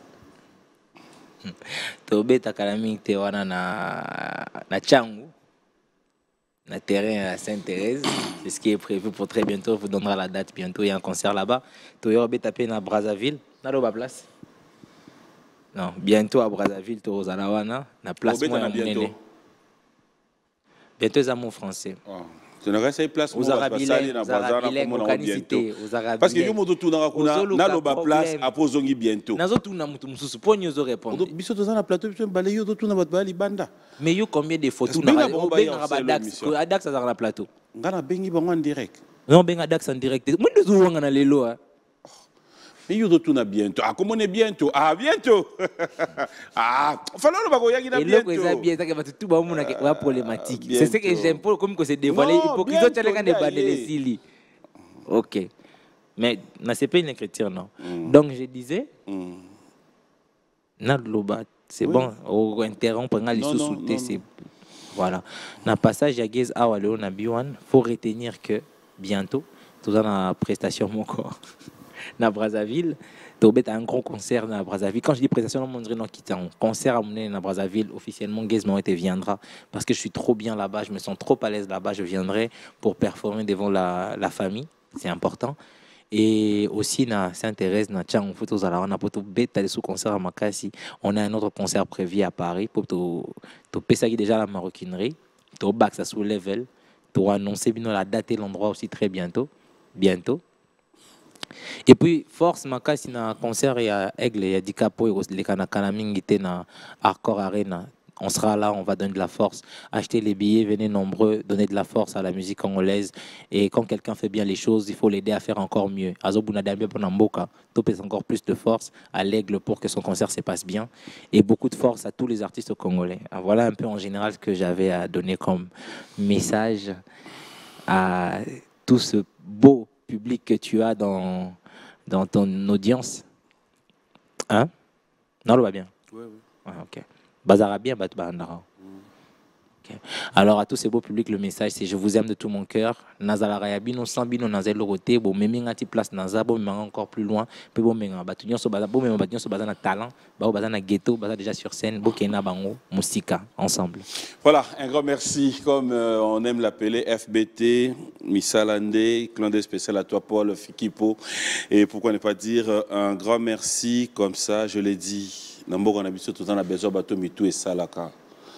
Speaker 1: Tobe takalami te wana na Tchangu, na terrain à Sainte-Thérèse. C'est ce qui est prévu pour très bientôt. On vous donnera la date bientôt. Il y a un concert là-bas. Tobe tapé na Brazzaville, na Loba Place. Non, bientôt à Brazzaville, to Zalawana, na place moi bientôt. Bientôt les amours français.
Speaker 2: Oh. Tu n'aurais pas place
Speaker 1: aux Arabiles,
Speaker 2: parce que yo moto tourna na Loba Place après zongi bientôt.
Speaker 1: Nazo tourna mutu mususu pour nous répondre.
Speaker 2: Biso toza na plateau biso balé yo tourna bat bali banda.
Speaker 1: Mais yo combien de photos na Dax à Dax ça na plateau.
Speaker 2: Ngana bengi bango en direct.
Speaker 1: Non benga Dax en direct. Moi de zuwanga na lelo hein.
Speaker 2: Mais yo tourna bientôt. Ah comment on est bientôt? Ah bientôt. Ah, fallait le bago yaki na bientôt.
Speaker 1: Et là bien ça que va tout ba mona wa problématique. C'est ce que j'aime pour comme que c'est dévoilé hypocrite tu les bande les sili. OK. Mais c'est pas une écriture non. Donc je disais C'est bon. Au interrompre, c'est voilà. Dans le passage, il y a faut retenir que bientôt, tout dans la prestation mon corps, dans Brazzaville, tu as un grand concert dans Brazzaville. Quand je dis prestation, on dirait un concert à mener dans Brazzaville. Officiellement, Gizmo viendra parce que je suis trop bien là-bas, je me sens trop à l'aise là-bas. Je viendrai pour performer devant la famille, c'est important. Et aussi, na s'intéresse na tchang photos à la on a pour tout bête sous concert à Makassi. On a un autre concert prévu à Paris pour tout pesa déjà la maroquinerie, tout back ça sous level, tout annoncer bien la date et l'endroit aussi très bientôt. Et puis force Makassi na concert il y a Aigle, il y a Dikapo et les Kanakana mingité na Hardcore Arena. On sera là, on va donner de la force. Achetez les billets, venez nombreux, donner de la force à la musique congolaise. Et quand quelqu'un fait bien les choses, il faut l'aider à faire encore mieux. Azobunadambia Ponamboka, topez encore plus de force à l'Aigle pour que son concert se passe bien. Et beaucoup de force à tous les artistes congolais. Voilà un peu en général ce que j'avais à donner comme message à tout ce beau public que tu as dans ton audience. Hein? Non, le va bien.
Speaker 2: Oui.
Speaker 1: Ah, ok. Bazarabien, alors à tous ces beaux publics, le message c'est je vous aime de tout mon cœur. Nazala Sambino Nazel Loroté, bon Meminati place Naza, bon mais encore plus loin, puis bon mais Batunion so bon mais Batunion so bazana talent, bazana ghetto, bazana déjà sur scène, Bokena Bango, Musika ensemble.
Speaker 2: Voilà, un grand merci comme on aime l'appeler FBT, Missalande, clin d'œil spécial à toi Paul, Fikipo et pourquoi ne pas dire un grand merci comme ça, je l'ai dit. On a besoin tout le temps besoin bateau mitou et salaka.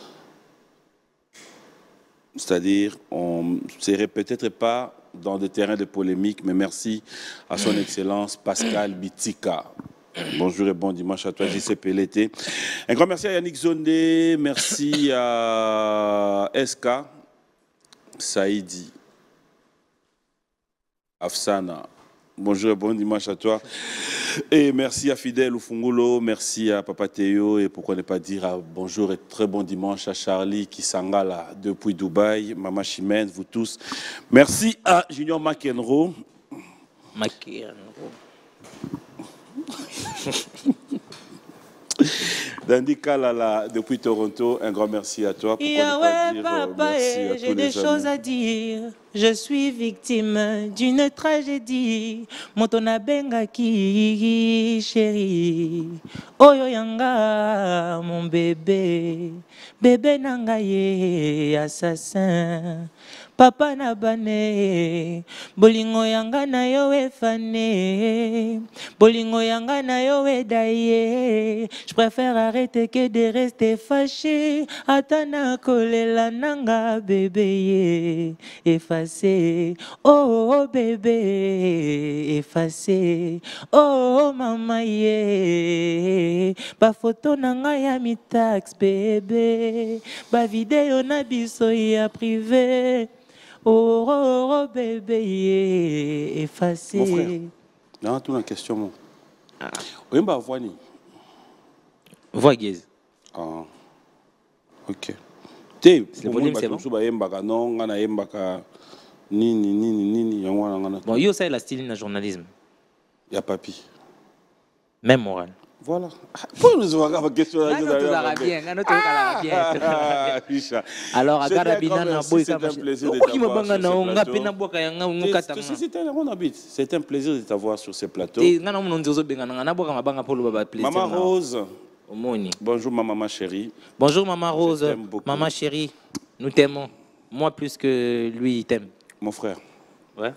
Speaker 2: C'est-à-dire, on ne serait peut-être pas dans des terrains de polémique, mais merci à son Excellence Pascal Bitika. Bonjour et bon dimanche à toi, JC Pelleté. Un grand merci à Yannick Zondé, merci à SK, Saïdi, Afsana. Bonjour et bon dimanche à toi. Et merci à Fidèle Ufungolo, merci à Papa Théo et pourquoi ne pas dire bonjour et très bon dimanche à Charlie qui s'engale depuis Dubaï, Maman Chimène, vous tous. Merci à Junior McEnroe. Dandy Kalala depuis Toronto, un grand merci à toi.
Speaker 5: J'ai des choses à dire. Je suis victime d'une tragédie. Motona bengaki chérie. Oyo yanga mon bébé. Bébé nangaye assassin. Papa na bane, bolingo yanga na yo efane, bolingo yanga na yo edaye. Je préfère arrêter que de rester fâché. Atana kolela nanga bébé effacé. Oh bébé effacé. Oh maman ye. Ba photo nanga ya mi tax bébé. Ba vidéo na biso ya privé. Oh, bébé, effacé.
Speaker 2: Mon frère, non, tout la question. Oui, bah, voix-ni.
Speaker 1: Voix guise.
Speaker 2: Ah, ok. C'est
Speaker 1: le volume, c'est bon. Bon, yo, ça, la style de journalisme.
Speaker 2: Il y a papi.
Speaker 1: Même moral.
Speaker 2: Voilà. Pour nous voir la question.
Speaker 1: Alors,
Speaker 2: c'est un plaisir de t'avoir sur ce plateau. Maman Rose. Bonjour maman chérie.
Speaker 1: Bonjour maman Rose. Maman chérie, nous t'aimons. Moi plus que lui, il t'aime.
Speaker 2: Mon frère.
Speaker 1: Ouais.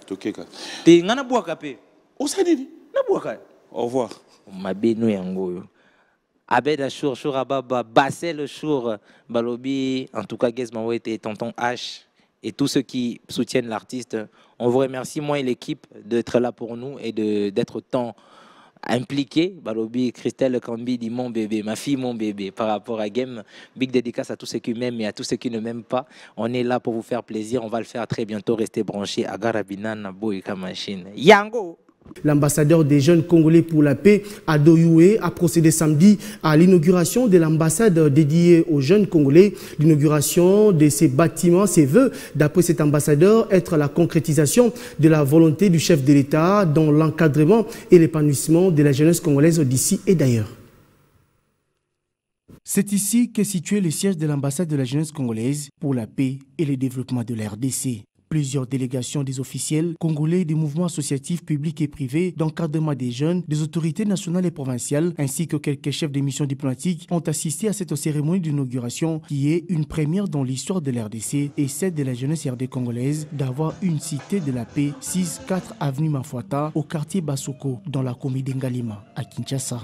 Speaker 2: Au revoir.
Speaker 1: Mabeno yango Abed Achour, Chour Ababa, Bassel Chour, Balobi, en tout cas Gizmo et Tonton H et tous ceux qui soutiennent l'artiste. On vous remercie, moi et l'équipe, d'être là pour nous et d'être tant impliqués. Balobi, Christelle Kambi dit mon bébé, ma fille mon bébé, par rapport à Game. Big dédicace à tous ceux qui m'aiment et à tous ceux qui ne m'aiment pas. On est là pour vous faire plaisir. On va le faire très bientôt. Restez branchés. Agarabina, Nabo et Kamachine. Yango!
Speaker 6: L'ambassadeur des jeunes Congolais pour la paix, Ado Youé, a procédé samedi à l'inauguration de l'ambassade dédiée aux jeunes Congolais. L'inauguration de ces bâtiments, ses vœux, d'après cet ambassadeur, être la concrétisation de la volonté du chef de l'État dans l'encadrement et l'épanouissement de la jeunesse congolaise d'ici et d'ailleurs. C'est ici qu'est situé le siège de l'ambassade de la jeunesse congolaise pour la paix et le développement de la RDC. Plusieurs délégations des officiels congolais, des mouvements associatifs publics et privés, d'encadrement des jeunes, des autorités nationales et provinciales, ainsi que quelques chefs de missions diplomatiques ont assisté à cette cérémonie d'inauguration qui est une première dans l'histoire de la RDC et celle de la jeunesse RD congolaise d'avoir une cité de la paix 6-4 avenue Mafuata au quartier Basoko dans la commune d'Ngalima à Kinshasa.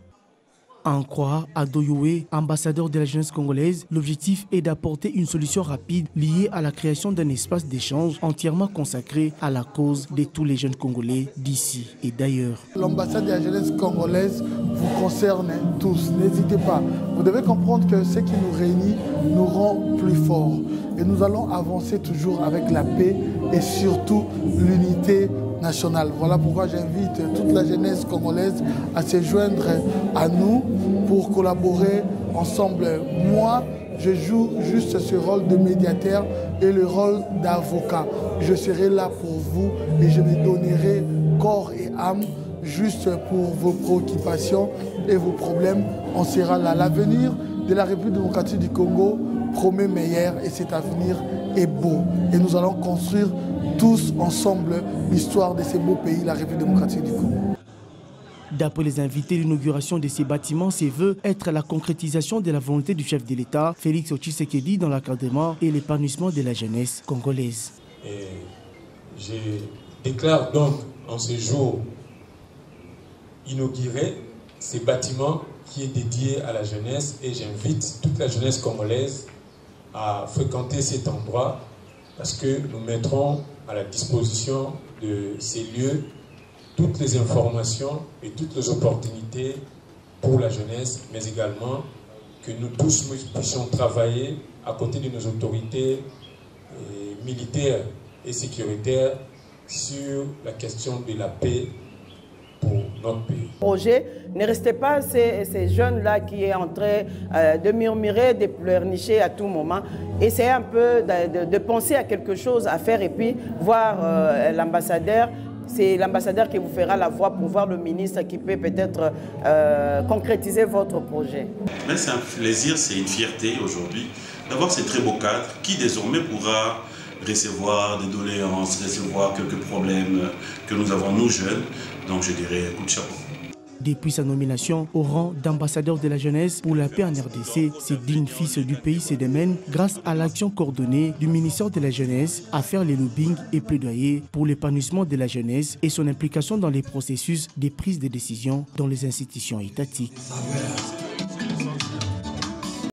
Speaker 6: En croire à Doyoé, ambassadeur de la jeunesse congolaise, l'objectif est d'apporter une solution rapide liée à la création d'un espace d'échange entièrement consacré à la cause de tous les jeunes Congolais d'ici et d'ailleurs.
Speaker 7: L'ambassade de la jeunesse congolaise vous concerne tous, n'hésitez pas. Vous devez comprendre que ce qui nous réunit nous rend plus forts. Et nous allons avancer toujours avec la paix et surtout l'unité nationale. Voilà pourquoi j'invite toute la jeunesse congolaise à se joindre à nous pour collaborer ensemble. Moi, je joue juste ce rôle de médiateur et le rôle d'avocat. Je serai là pour vous et je me donnerai corps et âme juste pour vos préoccupations et vos problèmes. On sera là. L'avenir de la République démocratique du Congo promet meilleur et cet avenir est beau. Et nous allons construire tous ensemble l'histoire de ce beau pays, la République démocratique du Congo.
Speaker 6: D'après les invités, l'inauguration de ces bâtiments se veut être la concrétisation de la volonté du chef de l'État, Félix Tshisekedi, dans l'encadrement et l'épanouissement de la jeunesse congolaise.
Speaker 8: Et je déclare donc en ce jour inauguré ces bâtiments qui est dédié à la jeunesse et j'invite toute la jeunesse congolaise à fréquenter cet endroit parce que nous mettrons à la disposition de ces lieux toutes les informations et toutes les opportunités pour la jeunesse, mais également que nous tous nous puissions travailler à côté de nos autorités militaires et sécuritaires sur la question de la paix pour notre pays.
Speaker 9: Projet, ne restez pas ces jeunes-là qui est en train de murmurer, de pleurnicher à tout moment. Essayez un peu de penser à quelque chose à faire et puis voir l'ambassadeur. C'est l'ambassadeur qui vous fera la voix pour voir le ministre qui peut peut-être concrétiser votre projet.
Speaker 10: C'est un plaisir, c'est une fierté aujourd'hui d'avoir ces très beaux cadres qui désormais pourra recevoir des doléances, recevoir quelques problèmes que nous avons nous jeunes. Donc je dirais coup de chapeau.
Speaker 6: Depuis sa nomination au rang d'ambassadeur de la jeunesse pour la paix en RDC, ce digne fils du pays se démène grâce à l'action coordonnée du ministère de la jeunesse à faire les lobbying et plaidoyer pour l'épanouissement de la jeunesse et son implication dans les processus de prise de décision dans les institutions étatiques.